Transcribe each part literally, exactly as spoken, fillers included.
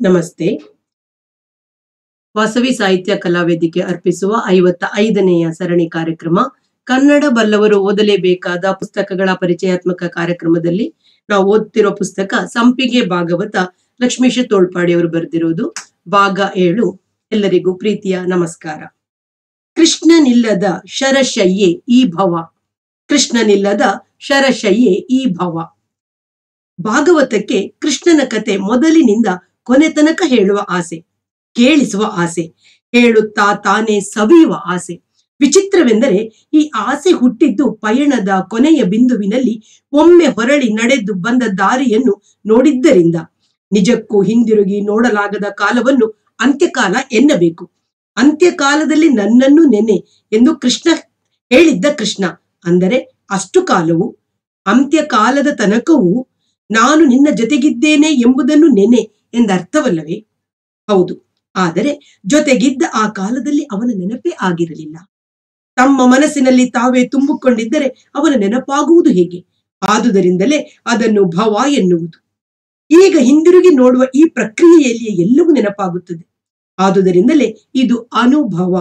ನಮಸ್ತೆ. ವಾಸವಿ ಸಾಹಿತ್ಯ ಕಲಾವೇದಿಕೆ ಅರ್ಪಿಸುವ ಐವತ್ತ ಐದನೆಯ ಸರಣಿ ಕಾರ್ಯಕ್ರಮ ಕನ್ನಡ ಬಲ್ಲವರು ಓದಲೇಬೇಕಾದ ಪುಸ್ತಕಗಳ ಪರಿಚಯಾತ್ಮಕ ಕಾರ್ಯಕ್ರಮದಲ್ಲಿ ನಾವು ಓದ್ತಿರೋ ಪುಸ್ತಕ ಸಂಪಿಗೆ ಭಾಗವತ, ಲಕ್ಷ್ಮೀಶ ತೋಳ್ಪಾಡಿಯವರು ಬರೆದಿರೋದು. ಭಾಗ ಏಳು. ಎಲ್ಲರಿಗೂ ಪ್ರೀತಿಯ ನಮಸ್ಕಾರ. ಕೃಷ್ಣನಿಲ್ಲದ ಶರಶಯ್ಯೆ ಈ ಭವ, ಕೃಷ್ಣನಿಲ್ಲದ ಶರಶಯ್ಯೆ ಈ ಭವ. ಭಾಗವತಕ್ಕೆ ಕೃಷ್ಣನ ಕತೆ ಮೊದಲಿನಿಂದ ಕೊನೆ ತನಕ ಹೇಳುವ ಆಸೆ, ಕೇಳಿಸುವ ಆಸೆ, ಹೇಳುತ್ತಾ ತಾನೇ ಸವಿಯುವ ಆಸೆ. ವಿಚಿತ್ರವೆಂದರೆ ಈ ಆಸೆ ಹುಟ್ಟಿದ್ದು ಪಯಣದ ಕೊನೆಯ ಬಿಂದುವಿನಲ್ಲಿ ಒಮ್ಮೆ ಹೊರಳಿ ನಡೆದು ಬಂದ ದಾರಿಯನ್ನು ನೋಡಿದ್ದರಿಂದ. ನಿಜಕ್ಕೂ ಹಿಂದಿರುಗಿ ನೋಡಲಾಗದ ಕಾಲವನ್ನು ಅಂತ್ಯಕಾಲ ಎನ್ನಬೇಕು. ಅಂತ್ಯಕಾಲದಲ್ಲಿ ನನ್ನನ್ನು ನೆನೆ ಎಂದು ಕೃಷ್ಣ ಹೇಳಿದ್ದ ಕೃಷ್ಣ. ಅಂದರೆ ಅಷ್ಟು ಕಾಲವು, ಅಂತ್ಯಕಾಲದ ತನಕವೂ ನಾನು ನಿನ್ನ ಜೊತೆಗಿದ್ದೇನೆ ಎಂಬುದನ್ನು ನೆನೆ ಎಂದರ್ಥವಲ್ಲವೇ? ಹೌದು. ಆದರೆ ಜೊತೆಗಿದ್ದ ಆ ಕಾಲದಲ್ಲಿ ಅವನ ನೆನಪೇ ಆಗಿರಲಿಲ್ಲ. ತಮ್ಮ ಮನಸ್ಸಿನಲ್ಲಿ ತಾವೇ ತುಂಬಿಕೊಂಡಿದ್ದರೆ ಅವನ ನೆನಪಾಗುವುದು ಹೇಗೆ? ಆದುದರಿಂದಲೇ ಅದನ್ನು ಭವ ಎನ್ನುವುದು. ಈಗ ಹಿಂದಿರುಗಿ ನೋಡುವ ಈ ಪ್ರಕ್ರಿಯೆಯಲ್ಲಿ ಎಲ್ಲವೂ ನೆನಪಾಗುತ್ತದೆ. ಆದುದರಿಂದಲೇ ಇದು ಅನುಭವ.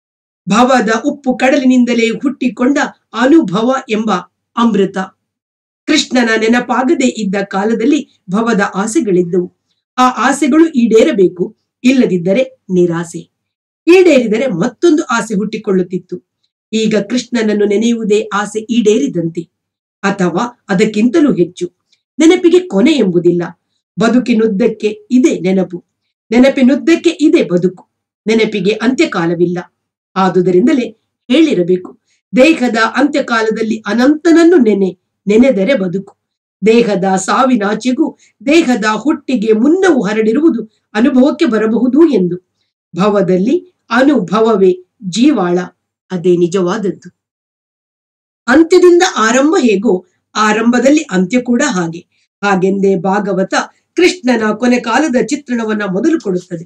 ಭವದ ಉಪ್ಪು ಕಡಲಿನಿಂದಲೇ ಹುಟ್ಟಿಕೊಂಡ ಅನುಭವ ಎಂಬ ಅಮೃತ. ಕೃಷ್ಣನ ನೆನಪಾಗದೆ ಇದ್ದ ಕಾಲದಲ್ಲಿ ಭವದ ಆಸೆಗಳಿದ್ದವು. ಆ ಆಸೆಗಳು ಈಡೇರಬೇಕು, ಇಲ್ಲದಿದ್ದರೆ ನಿರಾಸೆ. ಈಡೇರಿದರೆ ಮತ್ತೊಂದು ಆಸೆ ಹುಟ್ಟಿಕೊಳ್ಳುತ್ತಿತ್ತು. ಈಗ ಕೃಷ್ಣನನ್ನು ನೆನೆಯುವುದೇ ಆಸೆ ಈಡೇರಿದಂತೆ, ಅಥವಾ ಅದಕ್ಕಿಂತಲೂ ಹೆಚ್ಚು. ನೆನಪಿಗೆ ಕೊನೆ ಎಂಬುದಿಲ್ಲ. ಬದುಕಿನುದ್ದಕ್ಕೆ ಇದೆ ನೆನಪು, ನೆನಪಿನುದ್ದಕ್ಕೆ ಇದೆ ಬದುಕು. ನೆನಪಿಗೆ ಅಂತ್ಯಕಾಲವಿಲ್ಲ. ಆದುದರಿಂದಲೇ ಹೇಳಿರಬೇಕು, ದೇಹದ ಅಂತ್ಯಕಾಲದಲ್ಲಿ ಅನಂತನನ್ನು ನೆನೆ, ನೆನೆದರೆ ಬದುಕು. ದೇಹದ ಸಾವಿನಾಚೆಗೂ ದೇಹದ ಹುಟ್ಟಿಗೆ ಮುನ್ನವೂ ಹರಡಿರುವುದು ಅನುಭವಕ್ಕೆ ಬರಬಹುದು ಎಂದು. ಭವದಲ್ಲಿ ಅನುಭವವೇ ಜೀವಾಳ, ಅದೇ ನಿಜವಾದದ್ದು. ಅಂತ್ಯದಿಂದ ಆರಂಭ ಹೇಗೋ ಆರಂಭದಲ್ಲಿ ಅಂತ್ಯ ಕೂಡ ಹಾಗೆ. ಹಾಗೆಂದೇ ಭಾಗವತ ಕೃಷ್ಣನ ಕೊನೆ ಕಾಲದ ಚಿತ್ರಣವನ್ನ ಮೊದಲು ಕೊಡುತ್ತದೆ.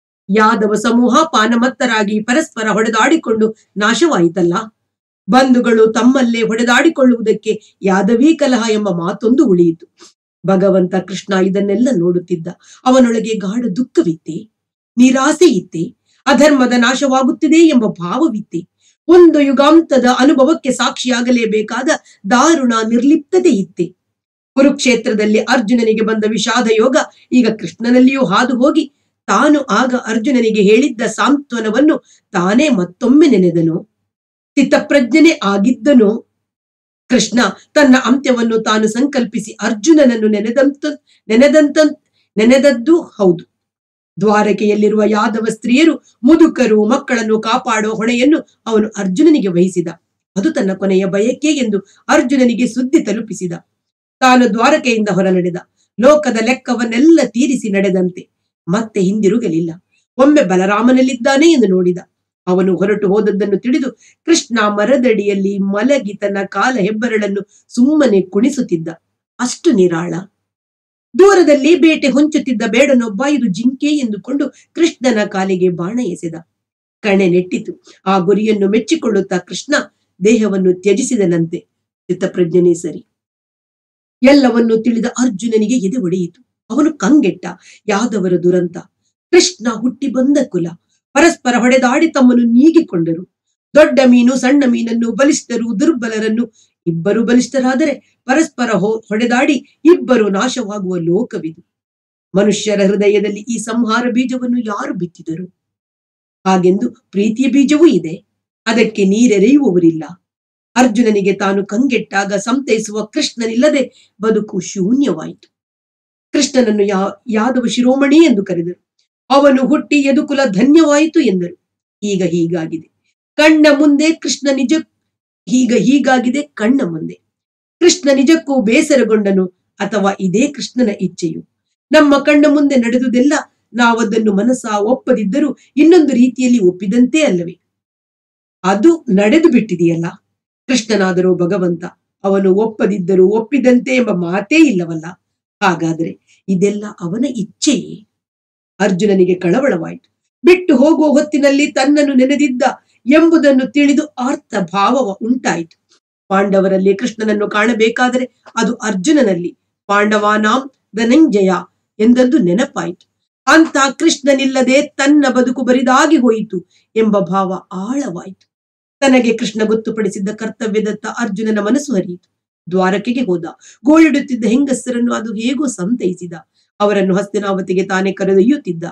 ಯಾದವ ಸಮೂಹ ಪಾನಮತ್ತರಾಗಿ ಪರಸ್ಪರ ಹೊಡೆದಾಡಿಕೊಂಡು ನಾಶವಾಯಿತಲ್ಲ. ಬಂಧುಗಳು ತಮ್ಮಲ್ಲೇ ಹೊಡೆದಾಡಿಕೊಳ್ಳುವುದಕ್ಕೆ ಯಾದವೀ ಕಲಹ ಎಂಬ ಮಾತೊಂದು ಉಳಿಯಿತು. ಭಗವಂತ ಕೃಷ್ಣ ಇದನ್ನೆಲ್ಲ ನೋಡುತ್ತಿದ್ದ. ಅವನೊಳಗೆ ಗಾಢ ದುಃಖವಿತ್ತೆ, ನಿರಾಸೆ ಇತ್ತೆ, ಅಧರ್ಮದ ನಾಶವಾಗುತ್ತಿದೆ ಎಂಬ ಭಾವವಿತ್ತೆ. ಒಂದು ಯುಗಾಂತದ ಅನುಭವಕ್ಕೆ ಸಾಕ್ಷಿಯಾಗಲೇಬೇಕಾದ ದಾರುಣ ನಿರ್ಲಿಪ್ತತೆ ಇತ್ತೆ. ಕುರುಕ್ಷೇತ್ರದಲ್ಲಿ ಅರ್ಜುನನಿಗೆ ಬಂದ ವಿಷಾದ ಯೋಗ ಈಗ ಕೃಷ್ಣನಲ್ಲಿಯೂ ಹಾದು ಹೋಗಿ ತಾನು ಆಗ ಅರ್ಜುನನಿಗೆ ಹೇಳಿದ್ದ ಸಾಂತ್ವನವನ್ನು ತಾನೇ ಮತ್ತೊಮ್ಮೆ ನೆನೆದನು. ಸ್ಥಿತಪ್ರಜ್ಞನೆ ಆಗಿದ್ದನೋ ಕೃಷ್ಣ ತನ್ನ ಅಂತ್ಯವನ್ನು ತಾನು ಸಂಕಲ್ಪಿಸಿ ಅರ್ಜುನನನ್ನು ನೆನೆದಂತ ನೆನೆದಂತ ನೆನೆದದ್ದು ಹೌದು. ದ್ವಾರಕೆಯಲ್ಲಿರುವ ಯಾದವ ಸ್ತ್ರೀಯರು, ಮುದುಕರು, ಮಕ್ಕಳನ್ನು ಕಾಪಾಡೋ ಹೊಣೆಯನ್ನು ಅವನು ಅರ್ಜುನನಿಗೆ ವಹಿಸಿದ. ಅದು ತನ್ನ ಕೊನೆಯ ಬಯಕೆ ಎಂದು ಅರ್ಜುನನಿಗೆ ಸುದ್ದಿ ತಲುಪಿಸಿದ. ತಾನು ದ್ವಾರಕೆಯಿಂದ ಹೊರ ನಡೆದ. ಲೋಕದ ಲೆಕ್ಕವನ್ನೆಲ್ಲ ತೀರಿಸಿ ನಡೆದಂತೆ ಮತ್ತೆ ಹಿಂದಿರುಗಲಿಲ್ಲ. ಒಮ್ಮೆ ಬಲರಾಮನಲ್ಲಿದ್ದಾನೆ ಎಂದು ನೋಡಿದ. ಅವನು ಹೊರಟು ಹೋದದ್ದನ್ನು ತಿಳಿದು ಕೃಷ್ಣ ಮರದಡಿಯಲ್ಲಿ ಮಲಗಿ ತನ್ನ ಕಾಲ ಹೆಬ್ಬರಳನ್ನು ಸುಮ್ಮನೆ ಕುಣಿಸುತ್ತಿದ್ದ. ಅಷ್ಟು ನಿರಾಳ. ದೂರದಲ್ಲಿ ಬೇಟೆ ಹೊಂಚುತ್ತಿದ್ದ ಬೇಡನೊಬ್ಬ ಇದು ಜಿಂಕೆ ಎಂದುಕೊಂಡು ಕೃಷ್ಣನ ಕಾಲಿಗೆ ಬಾಣ ಎಸೆದ. ಕಣೆ ನೆಟ್ಟಿತು. ಆ ಗುರಿಯನ್ನು ಮೆಚ್ಚಿಕೊಳ್ಳುತ್ತಾ ಕೃಷ್ಣ ದೇಹವನ್ನು ತ್ಯಜಿಸಿದನಂತೆ. ಚಿತ್ತಪ್ರಜ್ಞನೇ ಸರಿ. ಎಲ್ಲವನ್ನು ತಿಳಿದ ಅರ್ಜುನನಿಗೆ ಎದೆ ಒಡೆಯಿತು. ಅವನು ಕಂಗೆಟ್ಟ. ಯಾದವರ ದುರಂತ. ಕೃಷ್ಣ ಹುಟ್ಟಿ ಬಂದ ಕುಲ. ಪರಸ್ಪರ ಹೊಡೆದಾಡಿ ತಮ್ಮನ್ನು ನೀಗಿಕೊಂಡರು. ದೊಡ್ಡ ಮೀನು ಸಣ್ಣ ಮೀನನ್ನು, ಬಲಿಷ್ಠರು ದುರ್ಬಲರನ್ನು. ಇಬ್ಬರು ಬಲಿಷ್ಠರಾದರೆ ಪರಸ್ಪರ ಹೊಡೆದಾಡಿ ಇಬ್ಬರು ನಾಶವಾಗುವ ಲೋಕವಿದು. ಮನುಷ್ಯರ ಹೃದಯದಲ್ಲಿ ಈ ಸಂಹಾರ ಬೀಜವನ್ನು ಯಾರು ಬಿತ್ತಿದರು? ಹಾಗೆಂದು ಪ್ರೀತಿಯ ಬೀಜವೂ ಇದೆ. ಅದಕ್ಕೆ ನೀರೆರೆಯುವವರಿಲ್ಲ. ಅರ್ಜುನನಿಗೆ ತಾನು ಕಂಗೆಟ್ಟಾಗ ಸಂತೈಸುವ ಕೃಷ್ಣನಿಲ್ಲದೆ ಬದುಕು ಶೂನ್ಯವಾಯಿತು. ಕೃಷ್ಣನನ್ನು ಯಾ ಯಾದವ ಶಿರೋಮಣಿ ಎಂದು ಕರೆದರು. ಅವನು ಹುಟ್ಟಿ ಯದುಕುಲ ಧನ್ಯವಾಯಿತು ಎಂದರು. ಈಗ ಹೀಗಾಗಿದೆ ಕಣ್ಣ ಮುಂದೆ ಕೃಷ್ಣ ನಿಜ ಈಗ ಹೀಗಾಗಿದೆ ಕಣ್ಣ ಮುಂದೆ. ಕೃಷ್ಣ ನಿಜಕ್ಕೂ ಬೇಸರಗೊಂಡನು, ಅಥವಾ ಇದೇ ಕೃಷ್ಣನ ಇಚ್ಛೆಯು? ನಮ್ಮ ಕಣ್ಣ ಮುಂದೆ ನಡೆದುದೆಲ್ಲ ನಾವದನ್ನು ಮನಸ್ಸ ಒಪ್ಪದಿದ್ದರೂ ಇನ್ನೊಂದು ರೀತಿಯಲ್ಲಿ ಒಪ್ಪಿದಂತೆ ಅಲ್ಲವೇ? ಅದು ನಡೆದು ಬಿಟ್ಟಿದೆಯಲ್ಲ. ಕೃಷ್ಣನಾದರೂ ಭಗವಂತ, ಅವನು ಒಪ್ಪದಿದ್ದರೂ ಒಪ್ಪಿದಂತೆ ಎಂಬ ಮಾತೇ ಇಲ್ಲವಲ್ಲ. ಹಾಗಾದರೆ ಇದೆಲ್ಲ ಅವನ ಇಚ್ಛೆಯೇ? ಅರ್ಜುನನಿಗೆ ಕಳವಳವಾಯಿತು. ಬಿಟ್ಟು ಹೋಗುವ ಹೊತ್ತಿನಲ್ಲಿ ತನ್ನನ್ನು ನೆನೆದಿದ್ದ ಎಂಬುದನ್ನು ತಿಳಿದು ಅರ್ಥ ಭಾವ ಉಂಟಾಯಿತು. ಪಾಂಡವರಲ್ಲಿ ಕೃಷ್ಣನನ್ನು ಕಾಣಬೇಕಾದರೆ ಅದು ಅರ್ಜುನನಲ್ಲಿ ಪಾಂಡವಾನಾಂ ಧನಂಜಯ ಎಂದದ್ದು ನೆನಪಾಯಿತು. ಅಂತ ಕೃಷ್ಣನಿಲ್ಲದೆ ತನ್ನ ಬದುಕು ಬರಿದಾಗಿ ಹೋಯಿತು ಎಂಬ ಭಾವ ಆಳವಾಯಿತು. ತನಗೆ ಕೃಷ್ಣ ಗೊತ್ತುಪಡಿಸಿದ್ದ ಕರ್ತವ್ಯದತ್ತ ಅರ್ಜುನನ ಮನಸ್ಸು ಹರಿಯಿತು. ದ್ವಾರಕೆಗೆ ಹೋದ. ಗೋಳಿಡುತ್ತಿದ್ದ ಹೆಂಗಸರನ್ನು ಅದು ಹೇಗೋ ಸಂತೈಸಿದ. ಅವರನ್ನು ಹಸ್ತಿನಾವತಿಗೆ ತಾನೇ ಕರೆದೊಯ್ಯುತ್ತಿದ್ದ.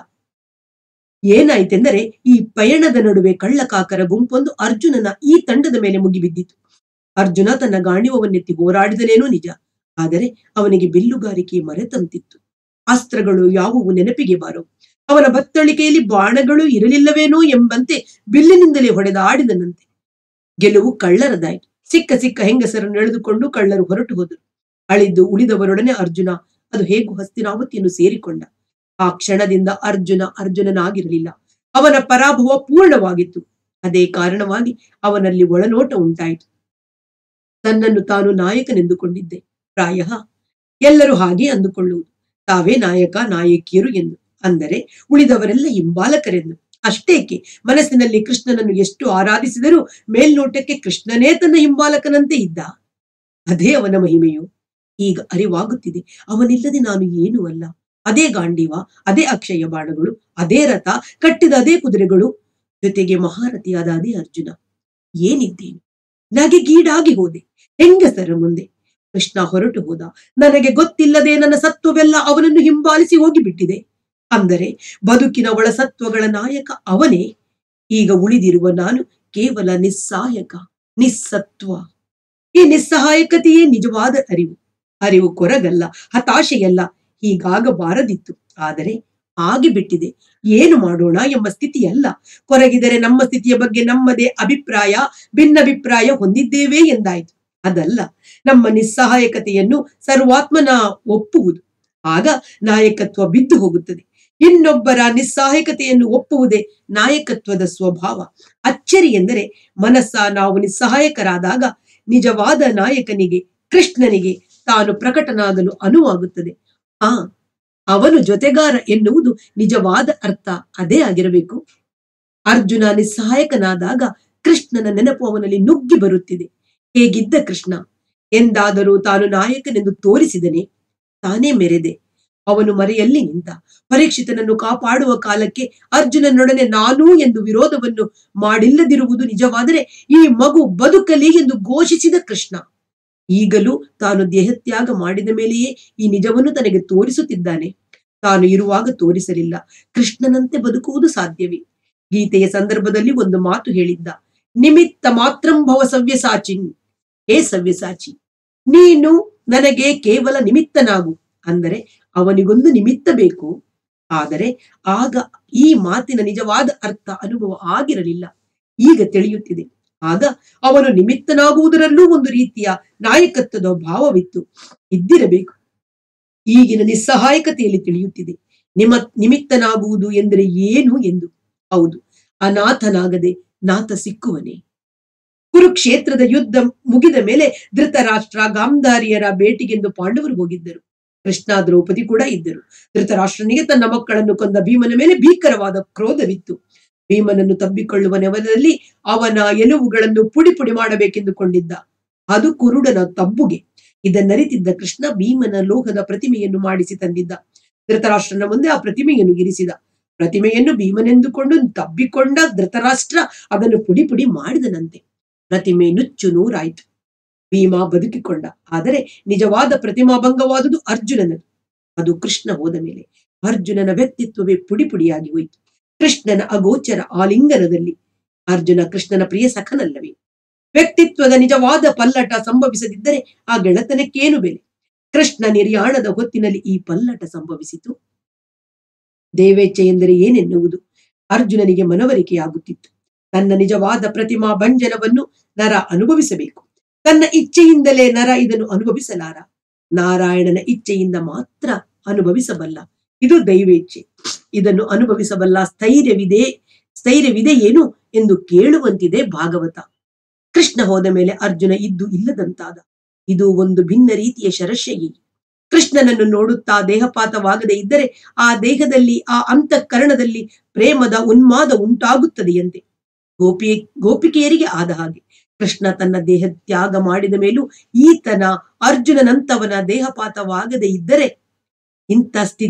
ಏನಾಯ್ತೆಂದರೆ, ಈ ಪಯಣದ ನಡುವೆ ಕಳ್ಳಕಾಕರ ಗುಂಪೊಂದು ಅರ್ಜುನನ ಈ ತಂಡದ ಮೇಲೆ ಮುಗಿಬಿದ್ದಿತು. ಅರ್ಜುನ ತನ್ನ ಗಾಂಡಿವವನ್ನೆತ್ತಿ ಹೋರಾಡಿದನೇನೋ ನಿಜ, ಆದರೆ ಅವನಿಗೆ ಬಿಲ್ಲುಗಾರಿಕೆ ಮರೆತಂತಿತ್ತು. ಅಸ್ತ್ರಗಳು ಯಾವುವು ನೆನಪಿಗೆ ಬಾರವು. ಅವನ ಬತ್ತಳಿಕೆಯಲ್ಲಿ ಬಾಣಗಳು ಇರಲಿಲ್ಲವೇನೋ ಎಂಬಂತೆ ಬಿಲ್ಲಿನಿಂದಲೇ ಹೊಡೆದಾಡಿದನಂತೆ. ಗೆಲುವು ಕಳ್ಳರದಾಯಿತು. ಸಿಕ್ಕ ಸಿಕ್ಕ ಹೆಂಗಸರನ್ನು ಎಳೆದುಕೊಂಡು ಕಳ್ಳರು ಹೊರಟು ಹೋದರು. ಅಳಿದ್ದು ಉಳಿದವರೊಡನೆ ಅರ್ಜುನ ಅದು ಹೇಗೂ ಹಸ್ತಿನಾವತಿಯನ್ನು ಸೇರಿಕೊಂಡ. ಆ ಕ್ಷಣದಿಂದ ಅರ್ಜುನ ಅರ್ಜುನನಾಗಿರಲಿಲ್ಲ. ಅವನ ಪರಾಭವ ಪೂರ್ಣವಾಗಿತ್ತು. ಅದೇ ಕಾರಣವಾಗಿ ಅವನಲ್ಲಿ ಒಳನೋಟ ಉಂಟಾಯಿತು. ತನ್ನನ್ನು ತಾನು ನಾಯಕನೆಂದುಕೊಂಡಿದ್ದೆ. ಪ್ರಾಯ ಎಲ್ಲರೂ ಹಾಗೆ ಅಂದುಕೊಳ್ಳುವುದು. ತಾವೇ ನಾಯಕ ನಾಯಕಿಯರು ಎಂದು. ಅಂದರೆ ಉಳಿದವರೆಲ್ಲ ಹಿಂಬಾಲಕರೆಂದು. ಅಷ್ಟೇಕೆ ಮನಸ್ಸಿನಲ್ಲಿ ಕೃಷ್ಣನನ್ನು ಎಷ್ಟು ಆರಾಧಿಸಿದರೂ ಮೇಲ್ನೋಟಕ್ಕೆ ಕೃಷ್ಣನೇ ತನ್ನ ಹಿಂಬಾಲಕನಂತೆ ಇದ್ದ. ಅದೇ ಅವನ ಮಹಿಮೆಯು. ಈಗ ಅರಿವಾಗುತ್ತಿದೆ, ಅವನಿಲ್ಲದೆ ನಾನು ಏನೂ ಅಲ್ಲ. ಅದೇ ಗಾಂಡೀವ, ಅದೇ ಅಕ್ಷಯ ಬಾಣಗಳು, ಅದೇ ರಥ, ಕಟ್ಟಿದ ಅದೇ ಕುದುರೆಗಳು, ಜೊತೆಗೆ ಮಹಾರಥಿಯಾದ ಅದೇ ಅರ್ಜುನ. ಏನಿದ್ದೇನೆ? ನಗೆಗೀಡಾಗಿ ಹೋದೆ ಹೆಂಗಸರ ಮುಂದೆ. ಕೃಷ್ಣ ಹೊರಟು ಹೋದ. ನನಗೆ ಗೊತ್ತಿಲ್ಲದೆ ನನ್ನ ಸತ್ವವೆಲ್ಲ ಅವನನ್ನು ಹಿಂಬಾಲಿಸಿ ಹೋಗಿಬಿಟ್ಟಿದೆ. ಅಂದರೆ ಬದುಕಿನ ಒಳಸತ್ವಗಳ ನಾಯಕ ಅವನೇ. ಈಗ ಉಳಿದಿರುವ ನಾನು ಕೇವಲ ನಿಸ್ಸಹಾಯಕ, ನಿಸ್ಸತ್ವ. ಈ ನಿಸ್ಸಹಾಯಕತೆಯೇ ನಿಜವಾದ ಅರಿವು. ಅರಿವು ಕೊರಗಲ್ಲ, ಹತಾಶೆಯಲ್ಲ. ಹೀಗಾಗಬಾರದಿತ್ತು, ಆದರೆ ಆಗಿಬಿಟ್ಟಿದೆ. ಏನು ಮಾಡೋಣ ಎಂಬ ಸ್ಥಿತಿಯಲ್ಲ. ಕೊರಗಿದರೆ ನಮ್ಮ ಸ್ಥಿತಿಯ ಬಗ್ಗೆ ನಮ್ಮದೇ ಅಭಿಪ್ರಾಯ, ಭಿನ್ನಾಭಿಪ್ರಾಯ ಹೊಂದಿದ್ದೇವೆ ಎಂದಾಯ್ತು. ಅದಲ್ಲ, ನಮ್ಮ ನಿಸ್ಸಹಾಯಕತೆಯನ್ನು ಸರ್ವಾತ್ಮನ ಒಪ್ಪುವುದು. ಆಗ ನಾಯಕತ್ವ ಬಿದ್ದು ಹೋಗುತ್ತದೆ. ಇನ್ನೊಬ್ಬರ ನಿಸ್ಸಹಾಯಕತೆಯನ್ನು ಒಪ್ಪುವುದೇ ನಾಯಕತ್ವದ ಸ್ವಭಾವ. ಅಚ್ಚರಿ ಎಂದರೆ, ಮನಸ್ಸ ನಾವು ನಿಸ್ಸಹಾಯಕರಾದಾಗ ನಿಜವಾದ ನಾಯಕನಿಗೆ, ಕೃಷ್ಣನಿಗೆ ತಾನು ಪ್ರಕಟನಾಗಲು ಅನುವಾಗುತ್ತದೆ. ಆ ಅವನು ಜೊತೆಗಾರ ಎನ್ನುವುದು ನಿಜವಾದ ಅರ್ಥ ಅದೇ ಆಗಿರಬೇಕು. ಅರ್ಜುನ ನಿಸ್ಸಹಾಯಕನಾದಾಗ ಕೃಷ್ಣನ ನೆನಪು ಅವನಲ್ಲಿ ನುಗ್ಗಿ ಬರುತ್ತಿದೆ. ಹೇಗಿದ್ದ ಕೃಷ್ಣ? ಎಂದಾದರೂ ತಾನು ನಾಯಕನೆಂದು ತೋರಿಸಿದನೆ? ತಾನೇ ಮೆರೆದೆ. ಅವನು ಮರೆಯಲ್ಲಿ ನಿಂತ. ಪರೀಕ್ಷಿತನನ್ನು ಕಾಪಾಡುವ ಕಾಲಕ್ಕೆ ಅರ್ಜುನನೊಡನೆ ನಾನೂ ಎಂದು ವಿರೋಧವನ್ನು ಮಾಡಿಲ್ಲದಿರುವುದು ನಿಜವಾದರೆ ಈ ಮಗು ಬದುಕಲಿ ಎಂದು ಘೋಷಿಸಿದ ಕೃಷ್ಣ ಈಗಲೂ ತಾನು ದೇಹತ್ಯಾಗ ಮಾಡಿದ ಮೇಲೆಯೇ ಈ ನಿಜವನ್ನು ತನಗೆ ತೋರಿಸುತ್ತಿದ್ದಾನೆ. ತಾನು ಇರುವಾಗ ತೋರಿಸಲಿಲ್ಲ. ಕೃಷ್ಣನಂತೆ ಬದುಕುವುದು ಸಾಧ್ಯವೇ? ಗೀತೆಯ ಸಂದರ್ಭದಲ್ಲಿ ಒಂದು ಮಾತು ಹೇಳಿದ್ದ, ನಿಮಿತ್ತ ಮಾತ್ರಂಭವ ಸವ್ಯಸಾಚಿನ್. ಹೇ ಸವ್ಯಸಾಚಿ, ನೀನು ನನಗೆ ಕೇವಲ ನಿಮಿತ್ತನಾಗು. ಅಂದರೆ ಅವನಿಗೊಂದು ನಿಮಿತ್ತ ಬೇಕು. ಆದರೆ ಆಗ ಈ ಮಾತಿನ ನಿಜವಾದ ಅರ್ಥ ಅನುಭವ ಆಗಿರಲಿಲ್ಲ. ಈಗ ತಿಳಿಯುತ್ತಿದೆ. ಆಗ ಅವನು ನಿಮಿತ್ತನಾಗುವುದರಲ್ಲೂ ಒಂದು ರೀತಿಯ ನಾಯಕತ್ವದ ಭಾವವಿತ್ತು, ಇದ್ದಿರಬೇಕು. ಈಗಿನ ನಿಸ್ಸಹಾಯಕತೆಯಲ್ಲಿ ತಿಳಿಯುತ್ತಿದೆ, ನಿಮ ನಿಮಿತ್ತನಾಗುವುದು ಎಂದರೆ ಏನು ಎಂದು. ಹೌದು, ಅನಾಥನಾಗದೆ ನಾಥ ಸಿಕ್ಕುವನೇ. ಕುರುಕ್ಷೇತ್ರದ ಯುದ್ಧ ಮುಗಿದ ಮೇಲೆ ಧೃತರಾಷ್ಟ್ರ ಗಾಂಧಾರಿಯರ ಭೇಟಿಗೆಂದು ಪಾಂಡವರು ಹೋಗಿದ್ದರು. ಕೃಷ್ಣ ದ್ರೌಪದಿ ಕೂಡ ಇದ್ದರು. ಧೃತರಾಷ್ಟ್ರನಿಗೆ ತನ್ನ ಮಕ್ಕಳನ್ನು ಕೊಂದ ಭೀಮನ ಮೇಲೆ ಭೀಕರವಾದ ಕ್ರೋಧವಿತ್ತು. ಭೀಮನನ್ನು ತಬ್ಬಿಕೊಳ್ಳುವ ನೆವದಲ್ಲಿ ಅವನ ಎಲುಬುಗಳನ್ನು ಪುಡಿ ಪುಡಿ ಮಾಡಬೇಕೆಂದುಕೊಂಡಿದ್ದ. ಅದು ಕುರುಡನ ತಬ್ಬುಗೆ. ಇದನ್ನರಿತಿದ್ದ ಕೃಷ್ಣ ಭೀಮನ ಲೋಹದ ಪ್ರತಿಮೆಯನ್ನು ಮಾಡಿಸಿ ತಂದಿದ್ದ. ಧೃತರಾಷ್ಟ್ರನ ಮುಂದೆ ಆ ಪ್ರತಿಮೆಯನ್ನು ಇರಿಸಿದ. ಪ್ರತಿಮೆಯನ್ನು ಭೀಮನೆಂದುಕೊಂಡು ತಬ್ಬಿಕೊಂಡ ಧೃತರಾಷ್ಟ್ರ ಅದನ್ನು ಪುಡಿ ಪುಡಿ ಮಾಡಿದನಂತೆ. ಪ್ರತಿಮೆ ನುಚ್ಚು ನೂರಾಯಿತು. ಭೀಮ ಬದುಕಿಕೊಂಡ. ಆದರೆ ನಿಜವಾದ ಪ್ರತಿಮಾಭಂಗವಾದುದು ಅರ್ಜುನನದು. ಅದು ಕೃಷ್ಣ ಹೋದ ಮೇಲೆ ಅರ್ಜುನನ ವ್ಯಕ್ತಿತ್ವವೇ ಪುಡಿ ಪುಡಿಯಾಗಿ ಹೋಯಿತು. ಕೃಷ್ಣನ ಅಗೋಚರ ಆಲಿಂಗನದಲ್ಲಿ ಅರ್ಜುನ ಕೃಷ್ಣನ ಪ್ರಿಯ ಸಖನಲ್ಲವೇ? ವ್ಯಕ್ತಿತ್ವದ ನಿಜವಾದ ಪಲ್ಲಟ ಸಂಭವಿಸದಿದ್ದರೆ ಆ ಗೆಳತನಕ್ಕೇನು ಬೆಲೆ? ಕೃಷ್ಣ ನಿರ್ಯಾಣದ ಹೊತ್ತಿನಲ್ಲಿ ಈ ಪಲ್ಲಟ ಸಂಭವಿಸಿತು. ದೇವೇಚ್ಛೆ ಎಂದರೆ ಏನೆನ್ನುವುದು ಅರ್ಜುನನಿಗೆ ಮನವರಿಕೆಯಾಗುತ್ತಿತ್ತು. ತನ್ನ ನಿಜವಾದ ಪ್ರತಿಮಾ ಭಂಜನವನ್ನು ನರ ಅನುಭವಿಸಬೇಕು. ತನ್ನ ಇಚ್ಛೆಯಿಂದಲೇ ನರ ಇದನ್ನು ಅನುಭವಿಸಲಾರ. ನಾರಾಯಣನ ಇಚ್ಛೆಯಿಂದ ಮಾತ್ರ ಅನುಭವಿಸಬಲ್ಲ. ಇದು ದೈವೇಚ್ಛೆ. ಇದನ್ನು ಅನುಭವಿಸಬಲ್ಲ ಸ್ಥೈರ್ಯವಿದೆ ಸ್ಥೈರ್ಯವಿದೆ ಏನು ಎಂದು ಕೇಳುವಂತಿದೆ ಭಾಗವತ. ಕೃಷ್ಣ ಹೋದ ಮೇಲೆ ಅರ್ಜುನ ಇದ್ದು ಇಲ್ಲದಂತಾದ. ಇದು ಒಂದು ಭಿನ್ನ ರೀತಿಯ ಶರಶಯ್ಯ. ಕೃಷ್ಣನನ್ನು ನೋಡುತ್ತಾ ದೇಹಪಾತವಾಗದೇ ಇದ್ದರೆ ಆ ದೇಹದಲ್ಲಿ, ಆ ಅಂತಃಕರಣದಲ್ಲಿ ಪ್ರೇಮದ ಉನ್ಮಾದ ಉಂಟಾಗುತ್ತದೆಯಂತೆ. ಗೋಪಿ ಗೋಪಿಕೆಯರಿಗೆ ಆದ ಹಾಗೆ ಕೃಷ್ಣ ತನ್ನ ದೇಹ ತ್ಯಾಗ ಮಾಡಿದ ಮೇಲೂ ಈತನ ಅರ್ಜುನನಂತವನ ದೇಹಪಾತವಾಗದೇ ಇದ್ದರೆ ಇಂಥ ಸ್ಥಿತಿ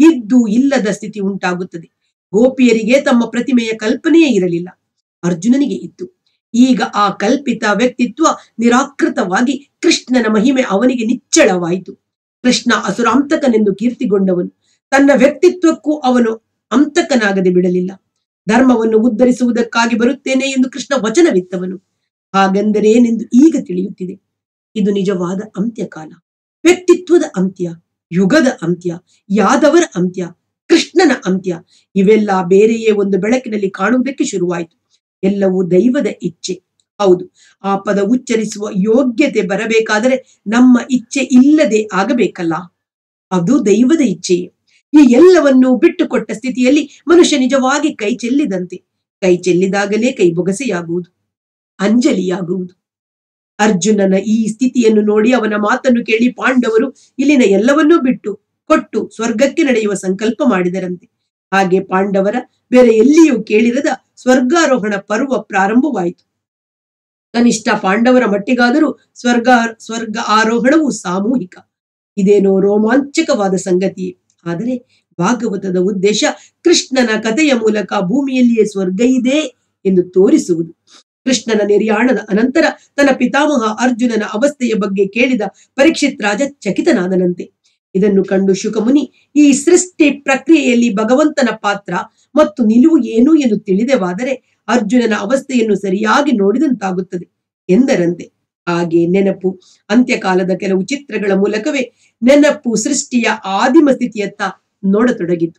ಇದ್ದು ಇಲ್ಲದ ಸ್ಥಿತಿ ಉಂಟಾಗುತ್ತದೆ. ಗೋಪಿಯರಿಗೆ ತಮ್ಮ ಪ್ರತಿಮೆಯ ಕಲ್ಪನೆಯೇ ಇರಲಿಲ್ಲ, ಅರ್ಜುನನಿಗೆ ಇತ್ತು. ಈಗ ಆ ಕಲ್ಪಿತ ವ್ಯಕ್ತಿತ್ವ ನಿರಾಕೃತವಾಗಿ ಕೃಷ್ಣನ ಮಹಿಮೆ ಅವನಿಗೆ ನಿಚ್ಚಳವಾಯಿತು. ಕೃಷ್ಣ ಅಸುರಾಂತಕನೆಂದು ಕೀರ್ತಿಗೊಂಡವನು. ತನ್ನ ವ್ಯಕ್ತಿತ್ವಕ್ಕೂ ಅವನು ಅಂತಕನಾಗದೆ ಬಿಡಲಿಲ್ಲ. ಧರ್ಮವನ್ನು ಉದ್ಧರಿಸುವುದಕ್ಕಾಗಿ ಬರುತ್ತೇನೆ ಎಂದು ಕೃಷ್ಣ ವಚನವಿತ್ತವನು. ಹಾಗೆಂದರೇನೆಂದು ಈಗ ತಿಳಿಯುತ್ತಿದೆ. ಇದು ನಿಜವಾದ ಅಂತ್ಯಕಾಲ, ವ್ಯಕ್ತಿತ್ವದ ಅಂತ್ಯ, ಯುಗದ ಅಂತ್ಯ, ಯಾದವರ ಅಂತ್ಯ, ಕೃಷ್ಣನ ಅಂತ್ಯ. ಇವೆಲ್ಲ ಬೇರೆಯೇ ಒಂದು ಬೆಳಕಿನಲ್ಲಿ ಕಾಣುವುದಕ್ಕೆ ಶುರುವಾಯಿತು. ಎಲ್ಲವೂ ದೈವದ ಇಚ್ಛೆ. ಹೌದು, ಆ ಪದ ಉಚ್ಚರಿಸುವ ಯೋಗ್ಯತೆ ಬರಬೇಕಾದರೆ ನಮ್ಮ ಇಚ್ಛೆ ಇಲ್ಲದೆ ಆಗಬೇಕಲ್ಲ. ಅದು ದೈವದ ಇಚ್ಛೆಯೇ. ಈ ಎಲ್ಲವನ್ನೂ ಬಿಟ್ಟುಕೊಟ್ಟ ಸ್ಥಿತಿಯಲ್ಲಿ ಮನುಷ್ಯ ನಿಜವಾಗಿ ಕೈ ಚೆಲ್ಲಿದಂತೆ. ಕೈ ಚೆಲ್ಲಿದಾಗಲೇ ಕೈ ಬೊಗಸೆಯಾಗುವುದು, ಅಂಜಲಿಯಾಗುವುದು. ಅರ್ಜುನನ ಈ ಸ್ಥಿತಿಯನ್ನು ನೋಡಿ ಅವನ ಮಾತನ್ನು ಕೇಳಿ ಪಾಂಡವರು ಇಲ್ಲಿನ ಎಲ್ಲವನ್ನೂ ಬಿಟ್ಟು ಕೊಟ್ಟು ಸ್ವರ್ಗಕ್ಕೆ ನಡೆಯುವ ಸಂಕಲ್ಪ ಮಾಡಿದರಂತೆ. ಹಾಗೆ ಪಾಂಡವರ ಬೇರೆ ಎಲ್ಲಿಯೂ ಕೇಳಿರದ ಸ್ವರ್ಗಾರೋಹಣ ಪರ್ವ ಪ್ರಾರಂಭವಾಯಿತು. ಕನಿಷ್ಠ ಪಾಂಡವರ ಮಟ್ಟಿಗಾದರೂ ಸ್ವರ್ಗ ಸ್ವರ್ಗ ಆರೋಹಣವು ಸಾಮೂಹಿಕ. ಇದೇನೋ ರೋಮಾಂಚಕವಾದ ಸಂಗತಿಯೇ. ಆದರೆ ಭಾಗವತದ ಉದ್ದೇಶ ಕೃಷ್ಣನ ಕಥೆಯ ಮೂಲಕ ಭೂಮಿಯಲ್ಲಿಯೇ ಸ್ವರ್ಗ ಇದೆ ಎಂದು ತೋರಿಸುವುದು. ಕೃಷ್ಣನ ನಿರ್ಯಾಣದ ಅನಂತರ ತನ್ನ ಪಿತಾಮಹ ಅರ್ಜುನನ ಅವಸ್ಥೆಯ ಬಗ್ಗೆ ಕೇಳಿದ ಪರೀಕ್ಷಿತ್ ರಾಜ ಚಕಿತನಾದನಂತೆ. ಇದನ್ನು ಕಂಡು ಶುಕಮುನಿ ಈ ಸೃಷ್ಟಿ ಪ್ರಕ್ರಿಯೆಯಲ್ಲಿ ಭಗವಂತನ ಪಾತ್ರ ಮತ್ತು ನಿಲುವು ಏನು ಎಂದು ತಿಳಿದವಾದರೆ ಅರ್ಜುನನ ಅವಸ್ಥೆಯನ್ನು ಸರಿಯಾಗಿ ನೋಡಿದಂತಾಗುತ್ತದೆ ಎಂದರಂತೆ. ಹಾಗೆ ನೆನಪು ಅಂತ್ಯಕಾಲದ ಕೆಲವು ಚಿತ್ರಗಳ ಮೂಲಕವೇ ನೆನಪು ಸೃಷ್ಟಿಯ ಆದಿಮ ಸ್ಥಿತಿಯತ್ತ ನೋಡತೊಡಗಿತು.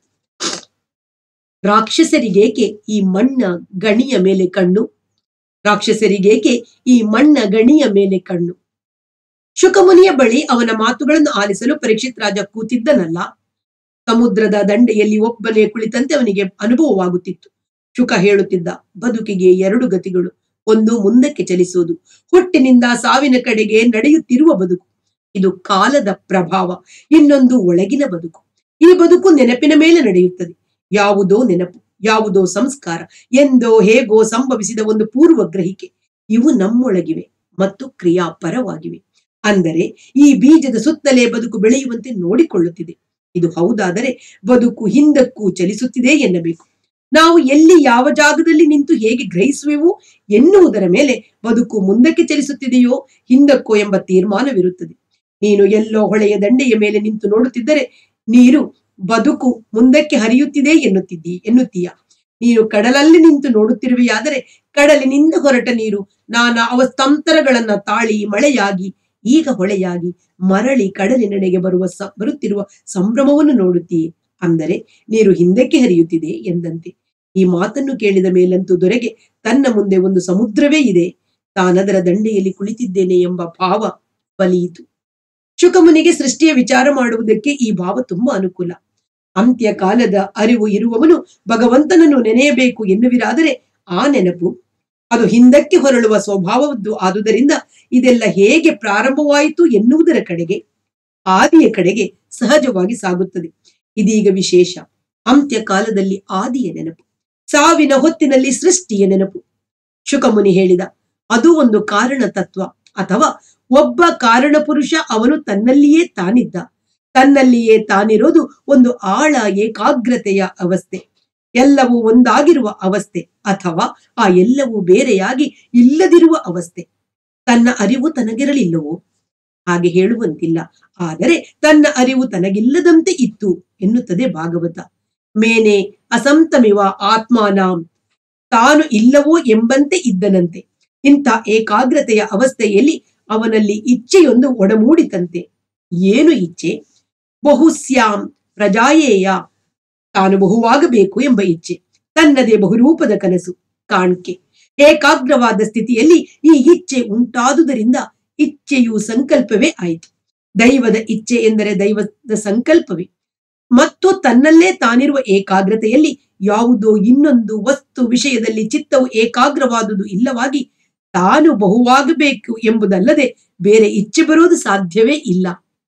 ರಾಕ್ಷಸರಿಗೇಕೆ ಈ ಮಣ್ಣ ಗಣಿಯ ಮೇಲೆ ಕಣ್ಣು? ರಾಕ್ಷಸರಿಗೇಕೆ ಈ ಮಣ್ಣ ಗಣಿಯ ಮೇಲೆ ಕಣ್ಣು? ಶುಕಮುನಿಯ ಬಳಿ ಅವನ ಮಾತುಗಳನ್ನು ಆಲಿಸಲು ಪರೀಕ್ಷಿತ್ ರಾಜ ಕೂತಿದ್ದನಲ್ಲ. ಸಮುದ್ರದ ದಂಡೆಯಲ್ಲಿ ಒಬ್ಬನೇ ಕುಳಿತಂತೆ ಅವನಿಗೆ ಅನುಭವವಾಗುತ್ತಿತ್ತು. ಶುಕ ಹೇಳುತ್ತಿದ್ದ, ಬದುಕಿಗೆ ಎರಡು ಗತಿಗಳು. ಒಂದು ಮುಂದಕ್ಕೆ ಚಲಿಸುವುದು, ಹುಟ್ಟಿನಿಂದ ಸಾವಿನ ಕಡೆಗೆ ನಡೆಯುತ್ತಿರುವ ಬದುಕು, ಇದು ಕಾಲದ ಪ್ರಭಾವ. ಇನ್ನೊಂದು ಒಳಗಿನ ಬದುಕು. ಈ ಬದುಕು ನೆನಪಿನ ಮೇಲೆ ನಡೆಯುತ್ತದೆ. ಯಾವುದೋ ನೆನಪು, ಯಾವುದೋ ಸಂಸ್ಕಾರ, ಎಂದೋ ಹೇಗೋ ಸಂಭವಿಸಿದ ಒಂದು ಪೂರ್ವ ಗ್ರಹಿಕೆ, ಇವು ನಮ್ಮೊಳಗಿವೆ ಮತ್ತು ಕ್ರಿಯಾಪರವಾಗಿವೆ. ಅಂದರೆ ಈ ಬೀಜದ ಸುತ್ತಲೇ ಬದುಕು ಬೆಳೆಯುವಂತೆ ನೋಡಿಕೊಳ್ಳುತ್ತಿದೆ. ಇದು ಹೌದಾದರೆ ಬದುಕು ಹಿಂದಕ್ಕೂ ಚಲಿಸುತ್ತಿದೆ ಎನ್ನಬೇಕು. ನಾವು ಎಲ್ಲಿ ಯಾವ ಜಾಗದಲ್ಲಿ ನಿಂತು ಹೇಗೆ ಗ್ರಹಿಸುವೆವು ಎನ್ನುವುದರ ಮೇಲೆ ಬದುಕು ಮುಂದಕ್ಕೆ ಚಲಿಸುತ್ತಿದೆಯೋ ಹಿಂದಕ್ಕೋ ಎಂಬ ತೀರ್ಮಾನವಿರುತ್ತದೆ. ನೀನು ಎಲ್ಲೋ ಹೊಳೆಯ ದಂಡೆಯ ಮೇಲೆ ನಿಂತು ನೋಡುತ್ತಿದ್ದರೆ ನೀರು ಬದುಕು ಮುಂದಕ್ಕೆ ಹರಿಯುತ್ತಿದೆ ಎನ್ನುತ್ತಿದ್ದೀ ಎನ್ನುತ್ತೀಯ. ನೀನು ಕಡಲಲ್ಲಿ ನಿಂತು ನೋಡುತ್ತಿರುವೆಯಾದರೆ ಕಡಲಿನಿಂದ ಹೊರಟ ನೀರು ನಾನಾ ಅವಸ್ಥಾಂತರಗಳನ್ನ ತಾಳಿ ಮಳೆಯಾಗಿ ಈಗ ಹೊಳೆಯಾಗಿ ಮರಳಿ ಕಡಲಿನೆಡೆಗೆ ಬರುವ ಸ ಬರುತ್ತಿರುವ ಸಂಭ್ರಮವನ್ನು ನೋಡುತ್ತೀಯೇ. ಅಂದರೆ ನೀರು ಹಿಂದಕ್ಕೆ ಹರಿಯುತ್ತಿದೆ ಎಂದಂತೆ. ಈ ಮಾತನ್ನು ಕೇಳಿದ ಮೇಲಂತೂ ದೊರೆಗೆ ತನ್ನ ಮುಂದೆ ಒಂದು ಸಮುದ್ರವೇ ಇದೆ, ತಾನದರ ದಂಡೆಯಲ್ಲಿ ಕುಳಿತಿದ್ದೇನೆ ಎಂಬ ಭಾವ ಬಲಿಯಿತು. ಶುಕಮುನಿಗೆ ಸೃಷ್ಟಿಯ ವಿಚಾರ ಮಾಡುವುದಕ್ಕೆ ಈ ಭಾವ ತುಂಬಾ ಅನುಕೂಲ. ಅಂತ್ಯ ಕಾಲದ ಅರಿವು ಇರುವವನು ಭಗವಂತನನ್ನು ನೆನೆಯಬೇಕು ಎನ್ನುವಿರಾದರೆ ಆ ನೆನಪು ಅದು ಹಿಂದಕ್ಕೆ ಹೊರಳುವ ಸ್ವಭಾವದ್ದು. ಆದುದರಿಂದ ಇದೆಲ್ಲ ಹೇಗೆ ಪ್ರಾರಂಭವಾಯಿತು ಎನ್ನುವುದರ ಕಡೆಗೆ, ಆದಿಯ ಕಡೆಗೆ ಸಹಜವಾಗಿ ಸಾಗುತ್ತದೆ. ಇದೀಗ ವಿಶೇಷ. ಅಂತ್ಯ ಕಾಲದಲ್ಲಿ ಆದಿಯ ನೆನಪು, ಸಾವಿನ ಹೊತ್ತಿನಲ್ಲಿ ಸೃಷ್ಟಿಯ ನೆನಪು. ಶುಕಮುನಿ ಹೇಳಿದ, ಅದು ಒಂದು ಕಾರಣ ತತ್ವ ಅಥವಾ ಒಬ್ಬ ಕಾರಣ ಪುರುಷ. ಅವನು ತನ್ನಲ್ಲಿಯೇ ತಾನಿದ್ದ, ತನ್ನಲ್ಲಿಯೇ ತಾನಿರೋದು ಒಂದು ಆಳ ಏಕಾಗ್ರತೆಯ ಅವಸ್ಥೆ, ಎಲ್ಲವೂ ಒಂದಾಗಿರುವ ಅವಸ್ಥೆ, ಅಥವಾ ಆ ಎಲ್ಲವೂ ಬೇರೆಯಾಗಿ ಇಲ್ಲದಿರುವ ಅವಸ್ಥೆ. ತನ್ನ ಅರಿವು ತನಗಿರಲಿಲ್ಲವೋ? ಹಾಗೆ ಹೇಳುವಂತಿಲ್ಲ. ಆದರೆ ತನ್ನ ಅರಿವು ತನಗಿಲ್ಲದಂತೆ ಇತ್ತು ಎನ್ನುತ್ತದೆ ಭಾಗವತ. ಮೇನೆ ಅಸಂತಮಿವ ಆತ್ಮಾನಾಂ, ತಾನು ಇಲ್ಲವೋ ಎಂಬಂತೆ ಇದ್ದನಂತೆ. ಇಂಥ ಏಕಾಗ್ರತೆಯ ಅವಸ್ಥೆಯಲ್ಲಿ ಅವನಲ್ಲಿ ಇಚ್ಛೆಯೊಂದು ಒಡಮೂಡಿತಂತೆ. ಏನು ಇಚ್ಛೆ? ಬಹುಸ್ಯಾಂ ಪ್ರಜಾಯೇಯ, ತಾನು ಬಹುವಾಗಬೇಕು ಎಂಬ ಇಚ್ಛೆ. ತನ್ನದೇ ಬಹುರೂಪದ ಕನಸು, ಕಾಣ್ಕೆ. ಏಕಾಗ್ರವಾದ ಸ್ಥಿತಿಯಲ್ಲಿ ಈ ಇಚ್ಛೆ ಉಂಟಾದುದರಿಂದ ಇಚ್ಛೆಯು ಸಂಕಲ್ಪವೇ ಆಯಿತು. ದೈವದ ಇಚ್ಛೆ ಎಂದರೆ ದೈವದ ಸಂಕಲ್ಪವೇ. ಮತ್ತು ತನ್ನಲ್ಲೇ ತಾನಿರುವ ಏಕಾಗ್ರತೆಯಲ್ಲಿ ಯಾವುದೋ ಇನ್ನೊಂದು ವಸ್ತು ವಿಷಯದಲ್ಲಿ ಚಿತ್ತವು ಏಕಾಗ್ರವಾದುದು ಇಲ್ಲವಾಗಿ ತಾನು ಬಹುವಾಗಬೇಕು ಎಂಬುದಲ್ಲದೆ ಬೇರೆ ಇಚ್ಛೆ ಬರುವುದು ಸಾಧ್ಯವೇ ಇಲ್ಲ.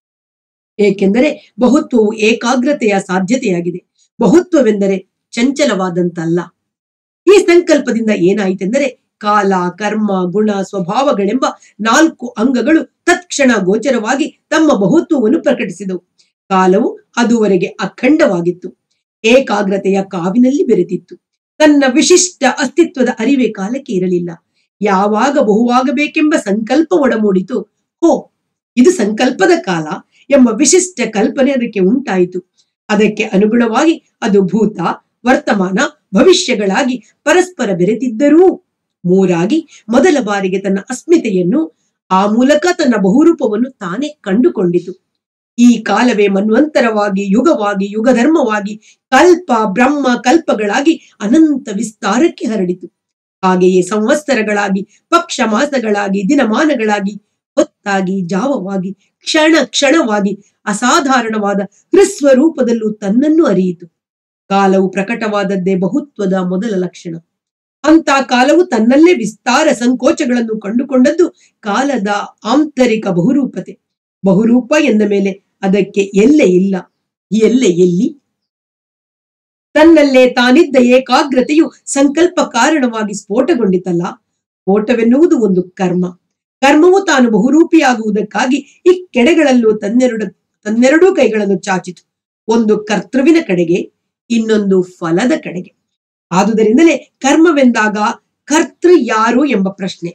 ಏಕೆಂದರೆ ಬಹುತ್ವವು ಏಕಾಗ್ರತೆಯ ಸಾಧ್ಯತೆಯಾಗಿದೆ. ಬಹುತ್ವವೆಂದರೆ ಚಂಚಲವಾದಂತಲ್ಲ. ಈ ಸಂಕಲ್ಪದಿಂದ ಏನಾಯಿತೆಂದರೆ ಕಾಲ, ಕರ್ಮ, ಗುಣ, ಸ್ವಭಾವಗಳೆಂಬ ನಾಲ್ಕು ಅಂಗಗಳು ತತ್ಕ್ಷಣ ಗೋಚರವಾಗಿ ತಮ್ಮ ಬಹುತ್ವವನ್ನು ಪ್ರಕಟಿಸಿದವು. ಕಾಲವು ಅದುವರೆಗೆ ಅಖಂಡವಾಗಿತ್ತು. ಏಕಾಗ್ರತೆಯ ಕಾವಿನಲ್ಲಿ ಬೆರೆತಿತ್ತು. ತನ್ನ ವಿಶಿಷ್ಟ ಅಸ್ತಿತ್ವದ ಅರಿವೇ ಕಾಲಕ್ಕೆ ಇರಲಿಲ್ಲ. ಯಾವಾಗ ಬಹುವಾಗಬೇಕೆಂಬ ಸಂಕಲ್ಪ ಒಡಮೂಡಿತು, ಹೋ ಇದು ಸಂಕಲ್ಪದ ಕಾಲ ಎಂಬ ವಿಶಿಷ್ಟ ಕಲ್ಪನೆ ಅದಕ್ಕೆ ಉಂಟಾಯಿತು. ಅದಕ್ಕೆ ಅನುಗುಣವಾಗಿ ಅದು ಭೂತ, ವರ್ತಮಾನ, ಭವಿಷ್ಯಗಳಾಗಿ ಪರಸ್ಪರ ಬೆರೆತಿದ್ದರೂ ಮೂರಾಗಿ ಮೊದಲ ಬಾರಿಗೆ ತನ್ನ ಅಸ್ಮಿತೆಯನ್ನು, ಆ ಮೂಲಕ ತನ್ನ ಬಹುರೂಪವನ್ನು ತಾನೇ ಕಂಡುಕೊಂಡಿತು. ಈ ಕಾಲವೇ ಮನ್ವಂತರವಾಗಿ, ಯುಗವಾಗಿ, ಯುಗಧರ್ಮವಾಗಿ, ಕಲ್ಪ ಬ್ರಹ್ಮ ಕಲ್ಪಗಳಾಗಿ ಅನಂತ ವಿಸ್ತಾರಕ್ಕೆ ಹರಡಿತು. ಹಾಗೆಯೇ ಸಂವತ್ಸರಗಳಾಗಿ, ಪಕ್ಷ ಮಾಸಗಳಾಗಿ, ದಿನಮಾನಗಳಾಗಿ, ಹೊತ್ತಾಗಿ, ಜಾವವಾಗಿ, ಕ್ಷಣ ಕ್ಷಣವಾಗಿ ಅಸಾಧಾರಣವಾದ ಹೃಸ್ವ ರೂಪದಲ್ಲೂ ತನ್ನನ್ನು ಅರಿಯಿತು. ಕಾಲವು ಪ್ರಕಟವಾದದ್ದೇ ಬಹುತ್ವದ ಮೊದಲ ಲಕ್ಷಣ. ಅಂತ ಕಾಲವು ತನ್ನಲ್ಲೇ ವಿಸ್ತಾರ ಸಂಕೋಚಗಳನ್ನು ಕಂಡುಕೊಂಡದ್ದು ಕಾಲದ ಆಂತರಿಕ ಬಹುರೂಪತೆ. ಬಹುರೂಪ ಎಂದ ಮೇಲೆ ಅದಕ್ಕೆ ಎಲ್ಲೆ ಇಲ್ಲ. ಎಲ್ಲೆ ಎಲ್ಲಿ? ತನ್ನಲ್ಲೇ ತಾನಿದ್ದ ಏಕಾಗ್ರತೆಯು ಸಂಕಲ್ಪ ಕಾರಣವಾಗಿ ಸ್ಫೋಟಗೊಂಡಿತಲ್ಲ. ಸ್ಫೋಟವೆನ್ನುವುದು ಒಂದು ಕರ್ಮ. ಕರ್ಮವು ತಾನು ಬಹುರೂಪಿಯಾಗುವುದಕ್ಕಾಗಿ ಈ ಕೆಡೆಗಳಲ್ಲೂ ತನ್ನೆರಡು ತನ್ನೆರಡೂ ಕೈಗಳನ್ನು ಚಾಚಿತು. ಒಂದು ಕರ್ತೃವಿನ ಕಡೆಗೆ, ಇನ್ನೊಂದು ಫಲದ ಕಡೆಗೆ. ಆದುದರಿಂದಲೇ ಕರ್ಮವೆಂದಾಗ ಕರ್ತೃ ಯಾರು ಎಂಬ ಪ್ರಶ್ನೆ,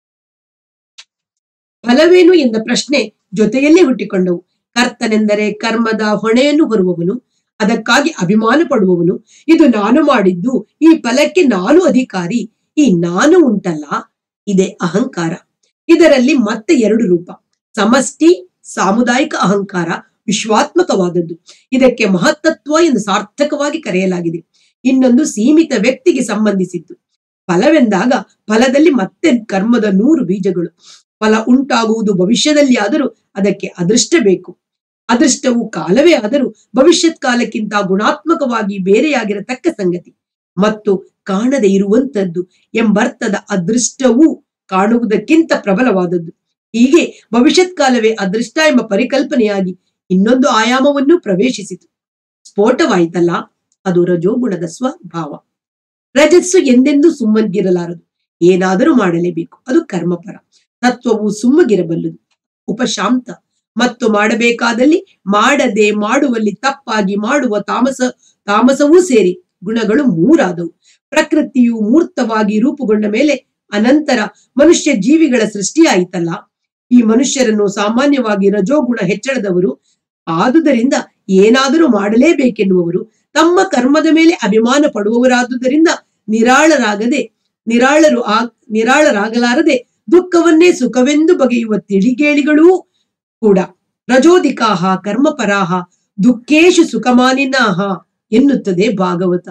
ಫಲವೇನು ಎಂದ ಪ್ರಶ್ನೆ ಜೊತೆಯಲ್ಲೇ ಹುಟ್ಟಿಕೊಂಡವು. ಕರ್ತನೆಂದರೆ ಕರ್ಮದ ಹೊಣೆಯನ್ನು ಹೊರುವವನು, ಅದಕ್ಕಾಗಿ ಅಭಿಮಾನ ಪಡುವವನು. ಇದು ನಾನು ಮಾಡಿದ್ದು, ಈ ಫಲಕ್ಕೆ ನಾನು ಅಧಿಕಾರಿ. ಈ ನಾನು ಉಂಟಲ್ಲ, ಇದೇ ಅಹಂಕಾರ. ಇದರಲ್ಲಿ ಮತ್ತೆ ಎರಡು ರೂಪ. ಸಮಷ್ಟಿ ಸಾಮುದಾಯಿಕ ಅಹಂಕಾರ ವಿಶ್ವಾತ್ಮಕವಾದದ್ದು. ಇದಕ್ಕೆ ಮಹತ್ತತ್ವ ಎಂದು ಸಾರ್ಥಕವಾಗಿ ಕರೆಯಲಾಗಿದೆ. ಇನ್ನೊಂದು ಸೀಮಿತ ವ್ಯಕ್ತಿಗೆ ಸಂಬಂಧಿಸಿದ್ದು. ಫಲವೆಂದಾಗ ಫಲದಲ್ಲಿ ಮತ್ತೆ ಕರ್ಮದ ನೂರು ಬೀಜಗಳು. ಫಲ ಉಂಟಾಗುವುದು ಭವಿಷ್ಯದಲ್ಲಿ ಆದರೂ ಅದಕ್ಕೆ ಅದೃಷ್ಟ ಬೇಕು. ಅದೃಷ್ಟವು ಕಾಲವೇ ಆದರೂ ಭವಿಷ್ಯತ್ ಕಾಲಕ್ಕಿಂತ ಗುಣಾತ್ಮಕವಾಗಿ ಬೇರೆಯಾಗಿರತಕ್ಕ ಸಂಗತಿ ಮತ್ತು ಕಾಣದೆ ಇರುವಂತದ್ದು ಎಂಬರ್ಥದ ಅದೃಷ್ಟವೂ ಕಾಣುವುದಕ್ಕಿಂತ ಪ್ರಬಲವಾದದ್ದು. ಹೀಗೆ ಭವಿಷ್ಯತ್ ಕಾಲವೇ ಅದೃಷ್ಟ ಎಂಬ ಪರಿಕಲ್ಪನೆಯಾಗಿ ಇನ್ನೊಂದು ಆಯಾಮವನ್ನು ಪ್ರವೇಶಿಸಿತು. ಸ್ಫೋಟವಾಯಿತಲ್ಲ, ಅದು ರಜೋಗುಣದ ಸ್ವಭಾವ. ರಜಸ್ಸು ಎಂದೆಂದೂ ಸುಮ್ಮಗಿರಲಾರದು. ಏನಾದರೂ ಮಾಡಲೇಬೇಕು. ಅದು ಕರ್ಮಪರ. ತತ್ವವು ಸುಮ್ಮಗಿರಬಲ್ಲದು, ಉಪಶಾಂತ. ಮತ್ತು ಮಾಡಬೇಕಾದಲ್ಲಿ ಮಾಡದೆ ಮಾಡುವಲ್ಲಿ ತಪ್ಪಾಗಿ ಮಾಡುವ ತಾಮಸ ತಾಮಸವೂ ಸೇರಿ ಗುಣಗಳು ಮೂರಾದವು. ಪ್ರಕೃತಿಯು ಮೂರ್ತವಾಗಿ ರೂಪುಗೊಂಡ ಮೇಲೆ ಅನಂತರ ಮನುಷ್ಯ ಜೀವಿಗಳ ಸೃಷ್ಟಿಯಾಯಿತಲ್ಲ. ಈ ಮನುಷ್ಯರನ್ನು ಸಾಮಾನ್ಯವಾಗಿ ರಜೋಗುಣ ಹೆಚ್ಚಳದವರು, ಆದುದರಿಂದ ಏನಾದರೂ ಮಾಡಲೇಬೇಕೆನ್ನುವವರು, ತಮ್ಮ ಕರ್ಮದ ಮೇಲೆ ಅಭಿಮಾನ ಪಡುವವರಾದುದರಿಂದ ನಿರಾಳರಾಗದೆ ನಿರಾಳರು ಆ ನಿರಾಳರಾಗಲಾರದೆ ದುಃಖವನ್ನೇ ಸುಖವೆಂದು ಬಗೆಯುವ ತಿಳಿಗೇಳಿಗಳೂ ಕೂಡ. ರಜೋಧಿಕಾಹ ಕರ್ಮಪರಾಹ ದುಃಖೇಶು ಸುಖಮಾನಿನಾಹ ಎನ್ನುತ್ತದೆ ಭಾಗವತ.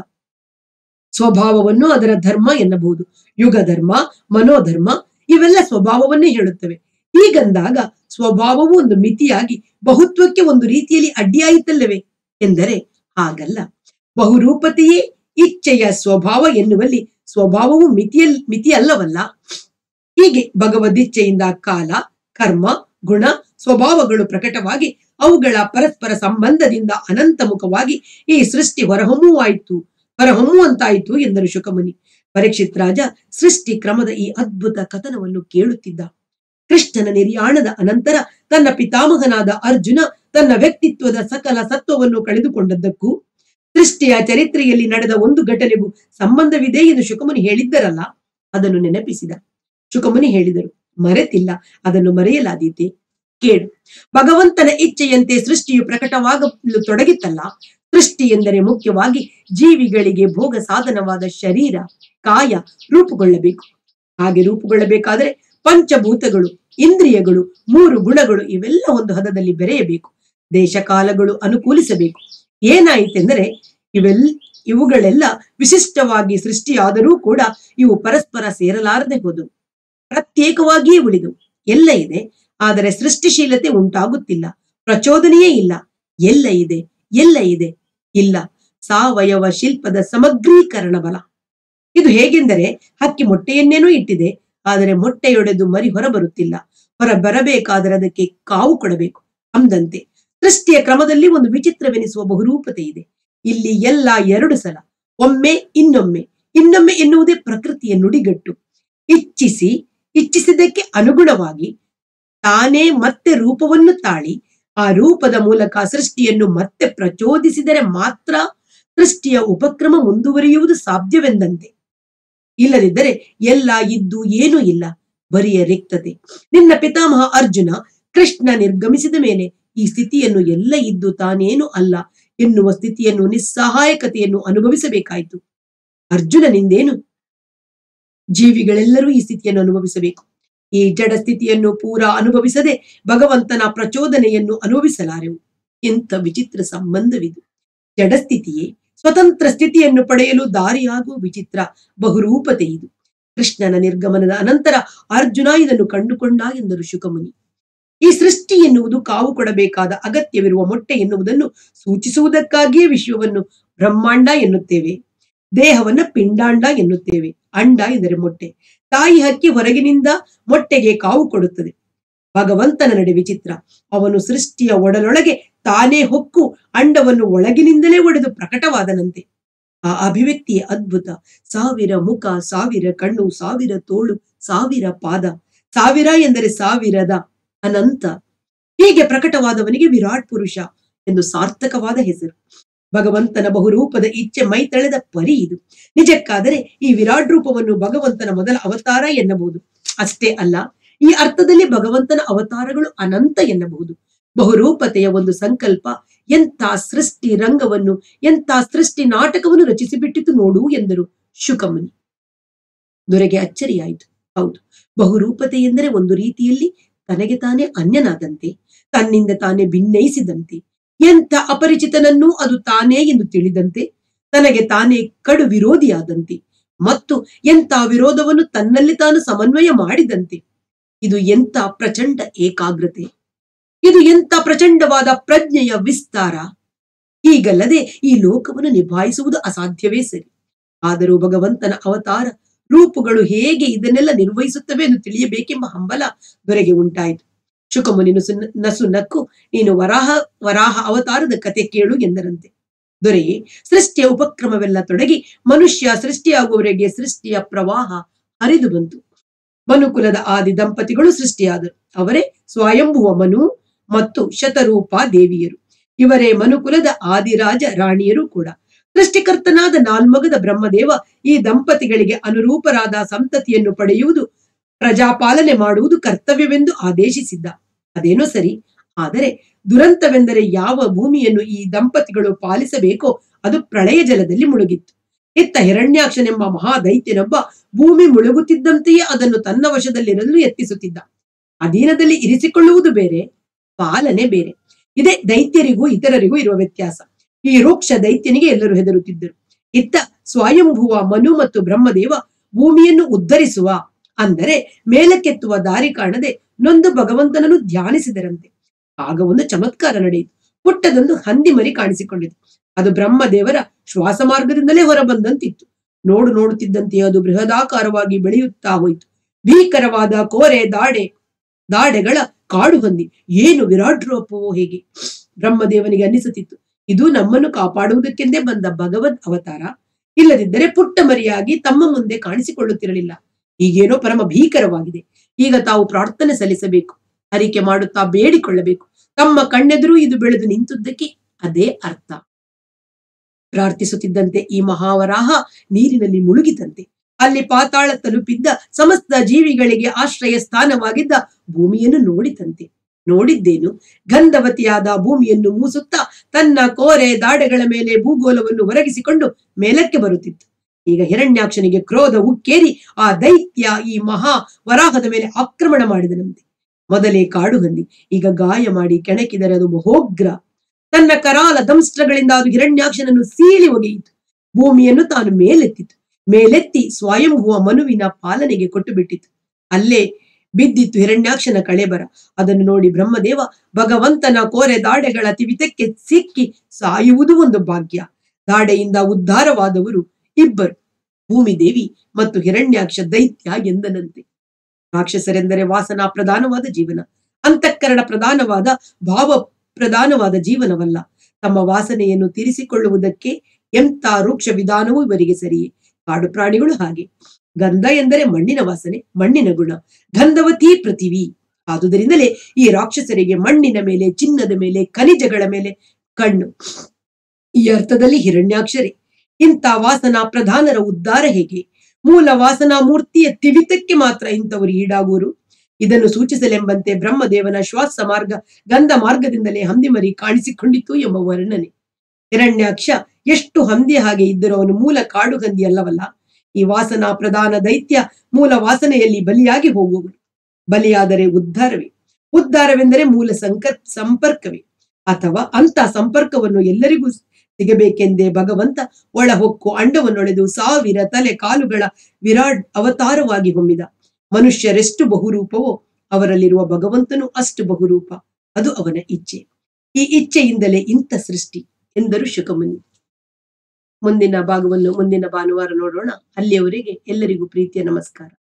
ಸ್ವಭಾವವನ್ನು ಅದರ ಧರ್ಮ ಎನ್ನಬಹುದು. ಯುಗ ಧರ್ಮ, ಮನೋಧರ್ಮ ಇವೆಲ್ಲ ಸ್ವಭಾವವನ್ನೇ ಹೇಳುತ್ತವೆ. ಹೀಗಂದಾಗ ಸ್ವಭಾವವು ಒಂದು ಮಿತಿಯಾಗಿ ಬಹುತ್ವಕ್ಕೆ ಒಂದು ರೀತಿಯಲ್ಲಿ ಅಡ್ಡಿಯಾಯಿತಲ್ಲವೇ ಎಂದರೆ ಹಾಗಲ್ಲ. ಬಹುರೂಪತೆಯೇ ಇಚ್ಛೆಯ ಸ್ವಭಾವ ಎನ್ನುವಲ್ಲಿ ಸ್ವಭಾವವು ಮಿತಿಯಲ್ ಮಿತಿಯಲ್ಲವಲ್ಲ. ಹೀಗೆ ಭಗವದಿಚ್ಛೆಯಿಂದ ಕಾಲ, ಕರ್ಮ, ಗುಣ, ಸ್ವಭಾವಗಳು ಪ್ರಕಟವಾಗಿ ಅವುಗಳ ಪರಸ್ಪರ ಸಂಬಂಧದಿಂದ ಅನಂತಮುಖವಾಗಿ ಈ ಸೃಷ್ಟಿ ಹೊರಹೊಮ್ಮುವಾಯಿತು ಹೊರಹೊಮ್ಮುವಂತಾಯಿತು ಎಂದರು ಶುಕಮುನಿ. ಪರೀಕ್ಷಿತ್ ರಾಜ ಸೃಷ್ಟಿ ಕ್ರಮದ ಈ ಅದ್ಭುತ ಕಥನವನ್ನು ಕೇಳುತ್ತಿದ್ದ. ಕೃಷ್ಣನ ನಿರ್ಯಾಣದ ಅನಂತರ ತನ್ನ ಪಿತಾಮಹನಾದ ಅರ್ಜುನ ತನ್ನ ವ್ಯಕ್ತಿತ್ವದ ಸಕಲ ಸತ್ವವನ್ನು ಕಳೆದುಕೊಂಡದ್ದಕ್ಕೂ ಸೃಷ್ಟಿಯ ಚರಿತ್ರೆಯಲ್ಲಿ ನಡೆದ ಒಂದು ಘಟನೆಗೂ ಸಂಬಂಧವಿದೆ ಎಂದು ಶುಕಮುನಿ ಹೇಳಿದ್ದರಲ್ಲ, ಅದನ್ನು ನೆನಪಿಸಿದ. ಶುಕಮುನಿ ಹೇಳಿದರು, ಮರೆತಿಲ್ಲ, ಅದನ್ನು ಮರೆಯಲಾದೀತೆ. ಕೇಳು. ಭಗವಂತನ ಇಚ್ಛೆಯಂತೆ ಸೃಷ್ಟಿಯು ಪ್ರಕಟವಾಗಲು ತೊಡಗಿತ್ತಲ್ಲ. ಸೃಷ್ಟಿ ಎಂದರೆ ಮುಖ್ಯವಾಗಿ ಜೀವಿಗಳಿಗೆ ಭೋಗ ಸಾಧನವಾದ ಶರೀರ, ಕಾಯ ರೂಪುಗೊಳ್ಳಬೇಕು. ಹಾಗೆ ರೂಪುಗೊಳ್ಳಬೇಕಾದರೆ ಪಂಚಭೂತಗಳು, ಇಂದ್ರಿಯಗಳು, ಮೂರು ಗುಣಗಳು ಇವೆಲ್ಲ ಒಂದು ಹದದಲ್ಲಿ ಬೆರೆಯಬೇಕು. ದೇಶ ಕಾಲಗಳು ಅನುಕೂಲಿಸಬೇಕು. ಏನಾಯಿತೆಂದರೆ ಇವೆಲ್ಲ ಇವುಗಳೆಲ್ಲ ವಿಶಿಷ್ಟವಾಗಿ ಸೃಷ್ಟಿಯಾದರೂ ಕೂಡ ಇವು ಪರಸ್ಪರ ಸೇರಲಾರದೆ ಹೋದವು, ಪ್ರತ್ಯೇಕವಾಗಿಯೇ ಉಳಿದವು. ಎಲ್ಲ ಇದೆ, ಆದರೆ ಸೃಷ್ಟಿಶೀಲತೆ ಉಂಟಾಗುತ್ತಿಲ್ಲ, ಪ್ರಚೋದನೆಯೇ ಇಲ್ಲ. ಎಲ್ಲ ಇದೆ, ಎಲ್ಲ ಇದೆ, ಇಲ್ಲ. ಸಾವಯವ ಶಿಲ್ಪದ ಸಮಗ್ರೀಕರಣ ಬಲ. ಇದು ಹೇಗೆಂದರೆ ಹಕ್ಕಿ ಮೊಟ್ಟೆಯನ್ನೇನೋ ಇಟ್ಟಿದೆ, ಆದರೆ ಮೊಟ್ಟೆಯೊಡೆದು ಮರಿ ಹೊರ ಬರುತ್ತಿಲ್ಲ. ಹೊರ ಬರಬೇಕಾದರೆ ಅದಕ್ಕೆ ಕಾವು ಕೊಡಬೇಕು. ಅಂದಂತೆ ಸೃಷ್ಟಿಯ ಕ್ರಮದಲ್ಲಿ ಒಂದು ವಿಚಿತ್ರವೆನಿಸುವ ಬಹುರೂಪತೆ ಇದೆ. ಇಲ್ಲಿ ಎಲ್ಲ ಎರಡು ಸಲ, ಒಮ್ಮೆ ಇನ್ನೊಮ್ಮೆ, ಇನ್ನೊಮ್ಮೆ ಎನ್ನುವುದೇ ಪ್ರಕೃತಿಯ ನುಡಿಗಟ್ಟು. ಇಚ್ಛಿಸಿ ಇಚ್ಛಿಸಿದ್ದಕ್ಕೆ ಅನುಗುಣವಾಗಿ ತಾನೇ ಮತ್ತೆ ರೂಪವನ್ನು ತಾಳಿ ಆ ರೂಪದ ಮೂಲಕ ಸೃಷ್ಟಿಯನ್ನು ಮತ್ತೆ ಪ್ರಚೋದಿಸಿದರೆ ಮಾತ್ರ ಸೃಷ್ಟಿಯ ಉಪಕ್ರಮ ಮುಂದುವರಿಯುವುದು ಸಾಧ್ಯವೆಂದಂತೆ. ಇಲ್ಲದಿದ್ದರೆ ಎಲ್ಲ ಇದ್ದು ಏನೂ ಇಲ್ಲ, ಬರಿಯ ರಿಕ್ತತೆ. ನಿನ್ನ ಪಿತಾಮಹ ಅರ್ಜುನ ಕೃಷ್ಣ ನಿರ್ಗಮಿಸಿದ ಮೇಲೆ ಈ ಸ್ಥಿತಿಯನ್ನು ಎಲ್ಲ ಇದ್ದು ತಾನೇನು ಅಲ್ಲ ಎನ್ನುವ ಸ್ಥಿತಿಯನ್ನು, ನಿಸ್ಸಹಾಯಕತೆಯನ್ನು ಅನುಭವಿಸಬೇಕಾಯಿತು. ಅರ್ಜುನನಿಂದೇನು, ಜೀವಿಗಳೆಲ್ಲರೂ ಈ ಸ್ಥಿತಿಯನ್ನು ಅನುಭವಿಸಬೇಕು. ಈ ಜಡ ಸ್ಥಿತಿಯನ್ನು ಪೂರಾ ಅನುಭವಿಸದೆ ಭಗವಂತನ ಪ್ರಚೋದನೆಯನ್ನು ಅನುಭವಿಸಲಾರೆವು. ಎಂಥ ವಿಚಿತ್ರ ಸಂಬಂಧವಿದು. ಜಡಸ್ಥಿತಿಯೇ ಸ್ವತಂತ್ರ ಸ್ಥಿತಿಯನ್ನು ಪಡೆಯಲು ದಾರಿಯಾಗುವ ವಿಚಿತ್ರ ಬಹುರೂಪತೆ ಇದು. ಕೃಷ್ಣನ ನಿರ್ಗಮನದ ಅನಂತರ ಅರ್ಜುನ ಇದನ್ನು ಕಂಡುಕೊಂಡ ಎಂದರು ಶುಕಮುನಿ. ಈ ಸೃಷ್ಟಿ ಎನ್ನುವುದು ಕಾವು ಕೊಡಬೇಕಾದ ಅಗತ್ಯವಿರುವ ಮೊಟ್ಟೆ ಎನ್ನುವುದನ್ನು ಸೂಚಿಸುವುದಕ್ಕಾಗಿಯೇ ವಿಶ್ವವನ್ನು ಬ್ರಹ್ಮಾಂಡ ಎನ್ನುತ್ತೇವೆ, ದೇಹವನ್ನ ಪಿಂಡಾಂಡ ಎನ್ನುತ್ತೇವೆ. ಅಂಡ ಎಂದರೆ ಮೊಟ್ಟೆ. ತಾಯಿ ಹಕ್ಕಿ ಹೊರಗಿನಿಂದ ಮೊಟ್ಟೆಗೆ ಕಾವು ಕೊಡುತ್ತದೆ. ಭಗವಂತನ ನಡೆ ವಿಚಿತ್ರ. ಅವನು ಸೃಷ್ಟಿಯ ಒಡಲೊಳಗೆ ತಾನೇ ಹೊಕ್ಕು ಅಂಡವನ್ನು ಒಳಗಿನಿಂದಲೇ ಒಡೆದು ಪ್ರಕಟವಾದನಂತೆ. ಆ ಅಭಿವ್ಯಕ್ತಿಯ ಅದ್ಭುತ. ಸಾವಿರ ಮುಖ, ಸಾವಿರ ಕಣ್ಣು, ಸಾವಿರ ತೋಳು, ಸಾವಿರ ಪಾದ. ಸಾವಿರ ಎಂದರೆ ಸಾವಿರದ ಅನಂತ. ಹೀಗೆ ಪ್ರಕಟವಾದವನಿಗೆ ವಿರಾಟ್ ಪುರುಷ ಎಂದು ಸಾರ್ಥಕವಾದ ಹೆಸರು. ಭಗವಂತನ ಬಹುರೂಪದ ಇಚ್ಛೆ ಮೈತಳೆದ ಪರಿ ಇದು. ನಿಜಕ್ಕಾದರೆ ಈ ವಿರಾಟ್ ರೂಪವನ್ನು ಭಗವಂತನ ಮೊದಲ ಅವತಾರ ಎನ್ನಬಹುದು. ಅಷ್ಟೇ ಅಲ್ಲ, ಈ ಅರ್ಥದಲ್ಲಿ ಭಗವಂತನ ಅವತಾರಗಳು ಅನಂತ ಎನ್ನಬಹುದು. ಬಹುರೂಪತೆಯ ಒಂದು ಸಂಕಲ್ಪ ಎಂಥ ಸೃಷ್ಟಿ ರಂಗವನ್ನು, ಎಂಥ ಸೃಷ್ಟಿ ನಾಟಕವನ್ನು ರಚಿಸಿಬಿಟ್ಟಿತು ನೋಡು ಎಂದರು ಶುಕಮುನಿ. ದೊರೆಗೆ ಅಚ್ಚರಿಯಾಯಿತು. ಹೌದು, ಬಹುರೂಪತೆ ಎಂದರೆ ಒಂದು ರೀತಿಯಲ್ಲಿ ತನಗೆ ತಾನೇ ಅನ್ಯನಾದಂತೆ, ತನ್ನಿಂದ ತಾನೇ ಭಿನ್ನಯಿಸಿದಂತೆ, ಎಂಥ ಅಪರಿಚಿತನನ್ನು ಅದು ತಾನೇ ಎಂದು ತಿಳಿದಂತೆ, ತನಗೆ ತಾನೇ ಕಡು ವಿರೋಧಿಯಾದಂತೆ, ಮತ್ತು ಎಂಥ ವಿರೋಧವನ್ನು ತನ್ನಲ್ಲಿ ತಾನು ಸಮನ್ವಯ ಮಾಡಿದಂತೆ. ಇದು ಎಂಥ ಪ್ರಚಂಡ ಏಕಾಗ್ರತೆ, ಇದು ಎಂಥ ಪ್ರಚಂಡವಾದ ಪ್ರಜ್ಞೆಯ ವಿಸ್ತಾರ. ಹೀಗಲ್ಲದೆ ಈ ಲೋಕವನ್ನು ನಿಭಾಯಿಸುವುದು ಅಸಾಧ್ಯವೇ ಸರಿ. ಆದರೂ ಭಗವಂತನ ಅವತಾರ ರೂಪುಗಳು ಹೇಗೆ ಇದನ್ನೆಲ್ಲ ನಿರ್ವಹಿಸುತ್ತವೆ ಎಂದು ತಿಳಿಯಬೇಕೆಂಬ ಹಂಬಲ ದೊರೆಗೆ ಉಂಟಾಯಿತು. ಶುಕಮುನಿ ನಸು ನಸು ನಕ್ಕು, ನೀನು ವರಾಹ ವರಾಹ ಅವತಾರದ ಕತೆ ಕೇಳು ಎಂದರಂತೆ. ದೊರೆಯೇ, ಸೃಷ್ಟಿಯ ಉಪಕ್ರಮವೆಲ್ಲ ತೊಡಗಿ ಮನುಷ್ಯ ಸೃಷ್ಟಿಯಾಗುವವರೆಗೆ ಸೃಷ್ಟಿಯ ಪ್ರವಾಹ ಹರಿದು ಬಂತು. ಮನುಕುಲದ ಆದಿ ದಂಪತಿಗಳು ಸೃಷ್ಟಿಯಾದರು. ಅವರೇ ಸ್ವಯಂಭುವ ಮನು ಮತ್ತು ಶತರೂಪ ದೇವಿಯರು. ಇವರೇ ಮನುಕುಲದ ಆದಿರಾಜ ರಾಣಿಯರು ಕೂಡ. ಸೃಷ್ಟಿಕರ್ತನಾದ ನಾಲ್ಮಗದ ಬ್ರಹ್ಮದೇವ ಈ ದಂಪತಿಗಳಿಗೆ ಅನುರೂಪರಾದ ಸಂತತಿಯನ್ನು ಪಡೆಯುವುದು, ಪ್ರಜಾಪಾಲನೆ ಮಾಡುವುದು ಕರ್ತವ್ಯವೆಂದು ಆದೇಶಿಸಿದ್ದ. ಅದೇನೋ ಸರಿ. ಆದರೆ ದುರಂತವೆಂದರೆ ಯಾವ ಭೂಮಿಯನ್ನು ಈ ದಂಪತಿಗಳು ಪಾಲಿಸಬೇಕೋ ಅದು ಪ್ರಳಯ ಜಲದಲ್ಲಿ ಮುಳುಗಿತ್ತು. ಇತ್ತ ಹಿರಣ್ಯಾಕ್ಷನೆಂಬ ಮಹಾದೈತ್ಯನೊಬ್ಬ ಭೂಮಿ ಮುಳುಗುತ್ತಿದ್ದಂತೆಯೇ ಅದನ್ನು ತನ್ನ ವಶದಲ್ಲಿರಲು ಯತ್ನಿಸುತ್ತಿದ್ದ. ಅಧೀನದಲ್ಲಿ ಇರಿಸಿಕೊಳ್ಳುವುದು ಬೇರೆ, ಪಾಲನೆ ಬೇರೆ. ಇದೇ ದೈತ್ಯರಿಗೂ ಇತರರಿಗೂ ಇರುವ ವ್ಯತ್ಯಾಸ. ಈ ರೂಕ್ಷ ದೈತ್ಯನಿಗೆ ಎಲ್ಲರೂ ಹೆದರುತ್ತಿದ್ದರು. ಇತ್ತ ಸ್ವಯಂಭುವ ಮನು ಮತ್ತು ಬ್ರಹ್ಮದೇವ ಭೂಮಿಯನ್ನು ಉದ್ಧರಿಸುವ, ಅಂದರೆ ಮೇಲಕ್ಕೆತ್ತುವ ದಾರಿ ಕಾಣದೆ ನೊಂದು ಭಗವಂತನನ್ನು ಧ್ಯಾನಿಸಿದರಂತೆ. ಆಗ ಒಂದು ಚಮತ್ಕಾರ ನಡೆಯಿತು. ಪುಟ್ಟದೊಂದು ಹಂದಿ ಮರಿ ಕಾಣಿಸಿಕೊಂಡಿತು. ಅದು ಬ್ರಹ್ಮದೇವರ ಶ್ವಾಸ ಮಾರ್ಗದಿಂದಲೇ ಹೊರಬಂದಂತಿತ್ತು. ನೋಡು ನೋಡುತ್ತಿದ್ದಂತೆಯೇ ಅದು ಬೃಹದಾಕಾರವಾಗಿ ಬೆಳೆಯುತ್ತಾ ಹೋಯಿತು. ಭೀಕರವಾದ ಕೋರೆ ದಾಡೆ ದಾಡೆಗಳ ಕಾಡು ಹಂದಿ. ಏನು ವಿರಾಟ್ ರೂಪವೋ ಹೇಗೆ! ಬ್ರಹ್ಮದೇವನಿಗೆ ಅನ್ನಿಸುತ್ತಿತ್ತು, ಇದು ನಮ್ಮನ್ನು ಕಾಪಾಡುವುದಕ್ಕೆಂದೇ ಬಂದ ಭಗವದ್ ಅವತಾರ. ಇಲ್ಲದಿದ್ದರೆ ಪುಟ್ಟ ಮರಿಯಾಗಿ ತಮ್ಮ ಮುಂದೆ ಕಾಣಿಸಿಕೊಳ್ಳುತ್ತಿರಲಿಲ್ಲ. ಈಗೇನೋ ಪರಮ ಭೀಕರವಾಗಿದೆ. ಈಗ ತಾವು ಪ್ರಾರ್ಥನೆ ಸಲ್ಲಿಸಬೇಕು, ಹರಿಕೆ ಮಾಡುತ್ತಾ ಬೇಡಿಕೊಳ್ಳಬೇಕು. ತಮ್ಮ ಕಣ್ಣೆದುರು ಇದು ಬೆಳೆದು ನಿಂತುದಕ್ಕೆ ಅದೇ ಅರ್ಥ. ಪ್ರಾರ್ಥಿಸುತ್ತಿದ್ದಂತೆ ಈ ಮಹಾವರಾಹ ನೀರಿನಲ್ಲಿ ಮುಳುಗಿದಂತೆ. ಅಲ್ಲಿ ಪಾತಾಳ ತಲುಪಿದ್ದ ಸಮಸ್ತ ಜೀವಿಗಳಿಗೆ ಆಶ್ರಯ ಸ್ಥಾನವಾಗಿದ್ದ ಭೂಮಿಯನ್ನು ನೋಡಿತಂತೆ. ನೋಡಿದ್ದೇನು, ಗಂಧವತಿಯಾದ ಭೂಮಿಯನ್ನು ಮೂಸುತ್ತಾ ತನ್ನ ಕೋರೆ ದಾಡೆಗಳ ಮೇಲೆ ಭೂಗೋಲವನ್ನು ಒರಗಿಸಿಕೊಂಡು ಮೇಲಕ್ಕೆ ಬರುತ್ತಿತ್ತು. ಈಗ ಹಿರಣ್ಯಾಕ್ಷನಿಗೆ ಕ್ರೋಧ ಉಕ್ಕೇರಿ ಆ ದೈತ್ಯ ಈ ಮಹಾ ವರಾಹದ ಮೇಲೆ ಆಕ್ರಮಣ ಮಾಡಿದನಂತೆ. ಮೊದಲೇ ಕಾಡು ಹಂದಿ, ಈಗ ಗಾಯ ಮಾಡಿ ಕೆಣಕಿದರೆ ಅದು ಮಹೋಗ್ರ. ತನ್ನ ಕರಾಲ ದಂಸ್ತ್ರಗಳಿಂದ ಅದು ಹಿರಣ್ಯಾಕ್ಷನನ್ನು ಸೀಳಿ ಒಗೆಯಿತು. ಭೂಮಿಯನ್ನು ತಾನು ಮೇಲೆತ್ತಿತು. ಮೇಲೆತ್ತಿ ಸ್ವಯಂಭುವ ಮನುವಿನ ಪಾಲನೆಗೆ ಕೊಟ್ಟು ಬಿಟ್ಟಿತು. ಅಲ್ಲೇ ಬಿದ್ದಿತ್ತು ಹಿರಣ್ಯಾಕ್ಷನ ಕಳೆಬರ. ಅದನ್ನು ನೋಡಿ ಬ್ರಹ್ಮದೇವ ಭಗವಂತನ ಕೋರೆ ದಾಡೆಗಳ ತಿವಿತಕ್ಕೆ ಸಿಕ್ಕಿ ಸಾಯುವುದು ಒಂದು ಭಾಗ್ಯ. ದಾಡೆಯಿಂದ ಉದ್ಧಾರವಾದವರು ಇಬ್ಬರು, ಭೂಮಿದೇವಿ ಮತ್ತು ಹಿರಣ್ಯಾಕ್ಷ ದೈತ್ಯ ಎಂದನಂತೆ. ರಾಕ್ಷಸರೆಂದರೆ ವಾಸನಾ ಪ್ರಧಾನವಾದ ಜೀವನ, ಅಂತಃಕರಣ ಪ್ರಧಾನವಾದ ಭಾವ ಪ್ರಧಾನವಾದ ಜೀವನವಲ್ಲ. ತಮ್ಮ ವಾಸನೆಯನ್ನು ತೀರಿಸಿಕೊಳ್ಳುವುದಕ್ಕೆ ಎಂಥ ರೂಕ್ಷ ವಿಧಾನವೂ ಇವರಿಗೆ ಸರಿಯೇ. ಕಾಡು ಪ್ರಾಣಿಗಳು ಹಾಗೆ. ಗಂಧ ಎಂದರೆ ಮಣ್ಣಿನ ವಾಸನೆ, ಮಣ್ಣಿನ ಗುಣ. ಗಂಧವತಿ ಪೃಥಿವಿ, ಆದುದರಿಂದಲೇ ಈ ರಾಕ್ಷಸರಿಗೆ ಮಣ್ಣಿನ ಮೇಲೆ, ಚಿನ್ನದ ಮೇಲೆ, ಖನಿಜಗಳ ಮೇಲೆ ಕಣ್ಣು. ಈ ಅರ್ಥದಲ್ಲಿ ಹಿರಣ್ಯಾಕ್ಷರಿ. ಇಂಥ ವಾಸನಾ ಪ್ರಧಾನರ ಉದ್ಧಾರ ಹೇಗೆ? ಮೂಲ ವಾಸನಾ ಮೂರ್ತಿಯ ತಿವಿತಕ್ಕೆ ಮಾತ್ರ ಇಂಥವರು ಈಡಾಗುವರು. ಇದನ್ನು ಸೂಚಿಸಲೆಂಬಂತೆ ಬ್ರಹ್ಮದೇವನ ಶ್ವಾಸ ಮಾರ್ಗ ಗಂಧ ಮಾರ್ಗದಿಂದಲೇ ಹಂದಿಮರಿ ಕಾಣಿಸಿಕೊಂಡಿತು ಎಂಬ ವರ್ಣನೆ. ಹಿರಣ್ಯಾಕ್ಷ ಎಷ್ಟು ಹಂದಿ ಹಾಗೆ ಇದ್ದರೂ ಅವನು ಮೂಲ ಕಾಡು ಹಂದಿ ಅಲ್ಲವಲ್ಲ. ಈ ವಾಸನಾ ಪ್ರಧಾನ ದೈತ್ಯ ಮೂಲ ವಾಸನೆಯಲ್ಲಿ ಬಲಿಯಾಗಿ ಹೋಗುವವನು. ಬಲಿಯಾದರೆ ಉದ್ಧಾರವೇ. ಉದ್ಧಾರವೆಂದರೆ ಮೂಲ ಸಂಕ ಸಂಪರ್ಕವೇ. ಅಥವಾ ಅಂತ ಸಂಪರ್ಕವನ್ನು ಎಲ್ಲರಿಗೂ ಸಿಗಬೇಕೆಂದೇ ಭಗವಂತ ಒಳ ಹೊಕ್ಕು ಅಂಡವನ್ನೊಳೆದು ಸಾವಿರ ತಲೆ ಕಾಲುಗಳ ವಿರಾಟ್ ಅವತಾರವಾಗಿ ಹೊಮ್ಮಿದ. ಮನುಷ್ಯರೆಷ್ಟು ಬಹುರೂಪವೋ ಅವರಲ್ಲಿರುವ ಭಗವಂತನು ಅಷ್ಟು ಬಹುರೂಪ. ಅದು ಅವನ ಇಚ್ಛೆ. ಈ ಇಚ್ಛೆಯಿಂದಲೇ ಇಂಥ ಸೃಷ್ಟಿ ಎಂದರು ಶುಕಮುನಿ. ಮುಂದಿನ ಭಾಗವನ್ನು ಮುಂದಿನ ಭಾನುವಾರ ನೋಡೋಣ. ಅಲ್ಲಿಯವರೆಗೆ ಎಲ್ಲರಿಗೂ ಪ್ರೀತಿಯ ನಮಸ್ಕಾರ.